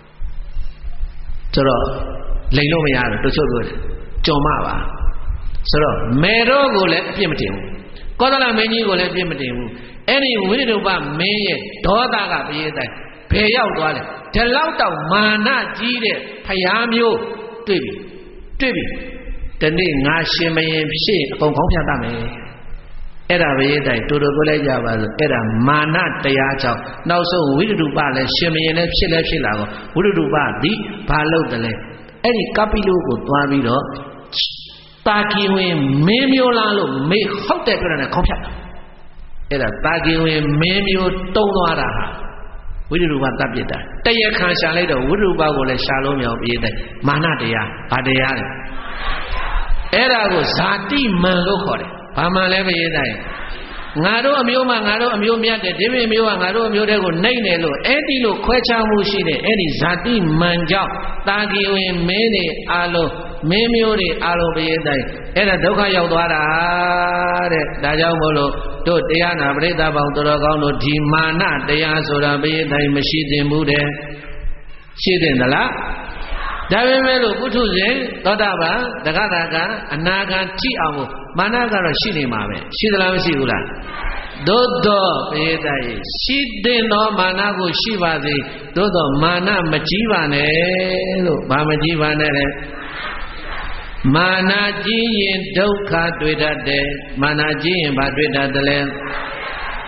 ဆိုတော့လိန်လို့မရတော့တို့ချုပ်ပြောတယ်ကြုံမပါဆိုတော့မေတော့ကိုလည်းအပြစ်မတင်ဘူးကောသလမင်းကြီးကိုလည်းအပြစ်မတင်ဘူးအဲ့ဒီဝိရုပမင်းရဲ့ဒေါသကဘယေတိုင်းဘယ်ရောက်သွားလဲဒီလောက်တော့မာနကြီးတဲ့ဖျားမျိုးတွေ့ပြီဒီနေ့ငါရှင်မရင်ဖြစ်အကုန်ခေါင်းဖြတ်တတ်မယ်အဲ့ဒါဘယေတိုင်းတူတူကိုလည်းကြပါစို့အဲ့ဒါမာနတရားကြောင့်နောက်ဆုံးဝိရုပလည်းရှင်မရင်လည်းဖြစ်လာတော့ဝိရုပသည်ဘာလုပ်တယ်လဲအဲ့ဒီကပိလုကိုသွားပြီးတော့တာကီဝင်မင်းမျိုးလားလို့မေးဟုတ်တယ်ပြောတယ်ခေါင်းဖြတ်တာအဲ့ဒါတာကီဝင်မင်းမျိုးတုံးသွားတာဟာဝိရုပတပ်ပြစ်တာတရခံရှာလိုက်တော့ဝိရုပကိုလည်းရှာလို့မရပြေးတယ်မာနတရားဘာတရားလဲအဲ့ဒါကိုဇာတိမန်လို့ခေါ်တယ်ဘာမှန်လဲပြေးတယ်ငါတို့အမျိုးမှငါတို့အမျိုးမြတ်တယ်ဒီမိမျိုးကငါတို့အမျိုးတွေကိုနှိမ့်တယ်လို့အဲ့ဒီလိုခွဲခြားမှုရှိတယ်အဲ့ဒီဇာတိမန်ကြောင့်တာကီဝင်မင်းတွေအလုံးမင်းမျိုးတွေအလုံးပြေးတယ်အဲ့ဒါဒုက္ခရောက်သွားတာတဲ့ဒါကြောင့်မို့လို့တို့တရားနာပရိသတ်ပေါင်းတော်ကောင်းတို့ဒီမာနတရားဆိုတာပြေးတယ်မရှိသင့်ဘူးတဲ့ရှိသင့်သလားဒါပေမဲ့လို့ပုထုဇဉ်သောတာပန်တဂရကအနာဂံထိအောင်ကိုမာနကတော့ရှိနေမှာပဲရှိသလားမရှိဘူးလားသို့တော့ဘေးတိုင်ရှိတဲ့သောမာနကိုရှိပါစေသို့တော့မာနမကြီးပါနဲ့လို့ဘာမကြီးပါနဲ့လဲမာနကြီးရင်ဒုက္ခတွေ့တတ်တယ်မာနကြီးရင်ဘာတွေ့တတ်တယ်လဲ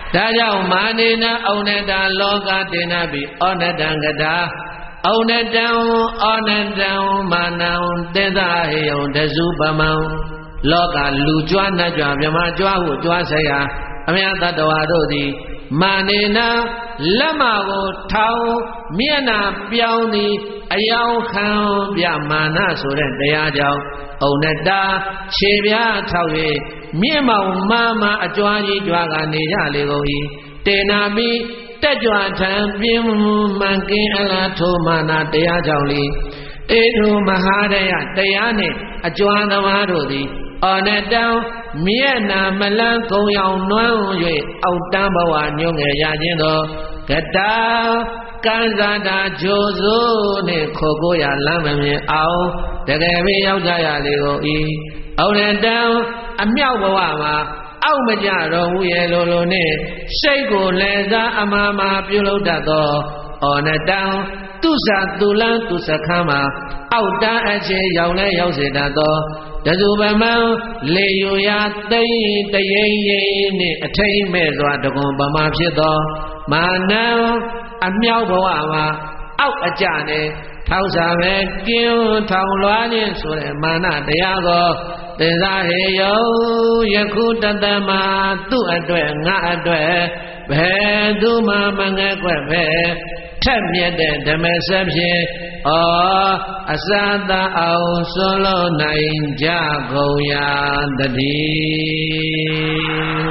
ဒါကြောင့်မာနေနဩနတလောကတေနပိဩနတံကတာဩနတံမာနံတေသဟေယံတစုပမံလောကလူကြွားနတ်ကြွားမြမကြွားဟုကြွားဆက်ရာအမြတ်တ္တဝါတို့သည်မာနေနလက်မကိုထောင်မျက်နှာပြောင်းသည်အယောင်ခံပြမာနဆိုတဲ့တရားကြောင့်ဩနတာခြေပြားထောက်၍မြင့်မောင်မာအကြွားကြီးကြွားကနေကြလေကုန်၏တေနာပိတက်ကြွထံပြင်းမှန်ကင်းအလားထိုမာနတရားကြောင့်လေဧထုမဟာရယတရားနှင့်အကြွားသမားတို့သည်ဩနတံမျက်နာမလန်းကုံရောင်နွမ်း၍အောက်တန်းဘဝညွန့်ငယ်ရခြင်းသောကတာကံဇာတာဂျိုစိုးနှင့်ခေါ်ကိုရလမ်းမမြင်အောင်တကယ်ပဲရောက်ကြရလေကုန်၏ဩနတံအမြောက်ဘဝမှာအောက်မကြတော့ဘူးရဲ့လိုနဲ့စိတ်ကိုလည်းသာအမှားပြုလုပ်တတ်သောဩနတံသူစာသူလန်းသူစခန်းမှာအောက်တန်းအခြေရောက်လဲရောက်စေတတ်သောတစုပမံလေယူရာသိမ့်တရိပ်ရိပ်နှင့်အထိမ့်မဲ့စွာတကွန်ပမာဖြစ်သောမာနံအမြောက်ဘဝမှာအောက်အကြနဲ့ထောက်စားပဲကင်းထောင်လွှားခြင်းဆိုတဲ့မာနတရားကိုသင်္သာဟေယုယခုတတမသူ့အတွက်ငါအတွက်ဘယ်သူမှမငဲ့ကွက်ပဲထက်မြက်တဲ့ဓမ္မစဖြင့်အစသာအောင်ဆွလို့နိုင်ကြကုန်ရာတည်း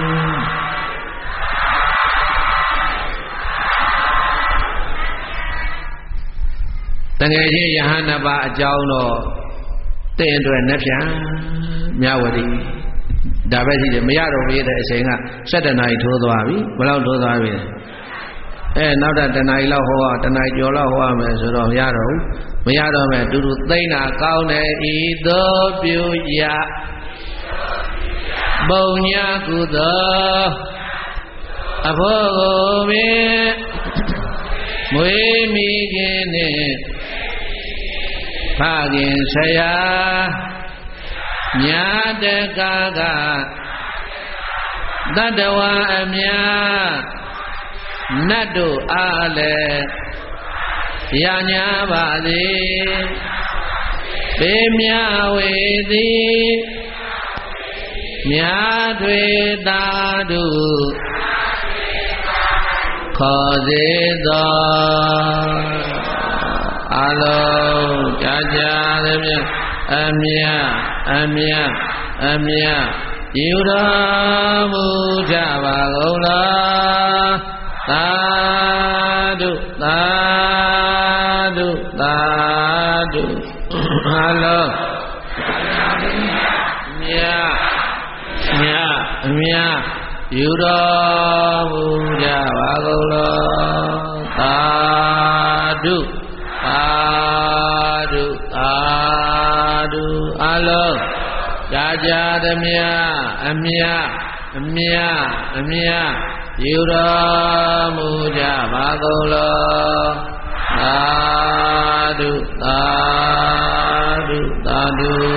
တကယ်ကြီးယဟန်နှစ်ပါးအကြောင်းတော့တဲ့အတွက်နှဖြံမြဝတီဒါပဲရှိတယ်မရတော့ဘူးတဲ့အချိန်က7 နာရီထိုးသွားပြီဘယ်လောက်ထိုးသွားပြီနောက်တနာရီလောက်ဟောတနာရီကျော်လောက်ဟောရမယ်ဆိုတော့မရတော့ဘူးမရတော့မယ်တူတူသိမ့်တာကောင်းတယ်ဤသို့ပြုရပုံညာကုသိုလ်အဖို့ကိုပင်မွေးမိခင်နှင့်ဖခင်ဆရာမြတ်တကားကတတဝအမြတ်နတ်တို့အားလည်းရညာပါစေပေမြဝေသည်မြတ်တွေသာတို့ခေါ်စေသောအလုံးကြာကြာသည်ဖြင့်အမြတ်ယူတော်မူကြပါကုန်လားသာဓုသာဓုသာဓုအလုံးမြတ်ယူတော်မူကြပါကုန်လားသာဓုသာဓုသာဓုအလုံးကြာကြာသည်မြတ်အမြတ်ယူတော်မူကြပါကုန်လားသာဓုသာဓုသာဓု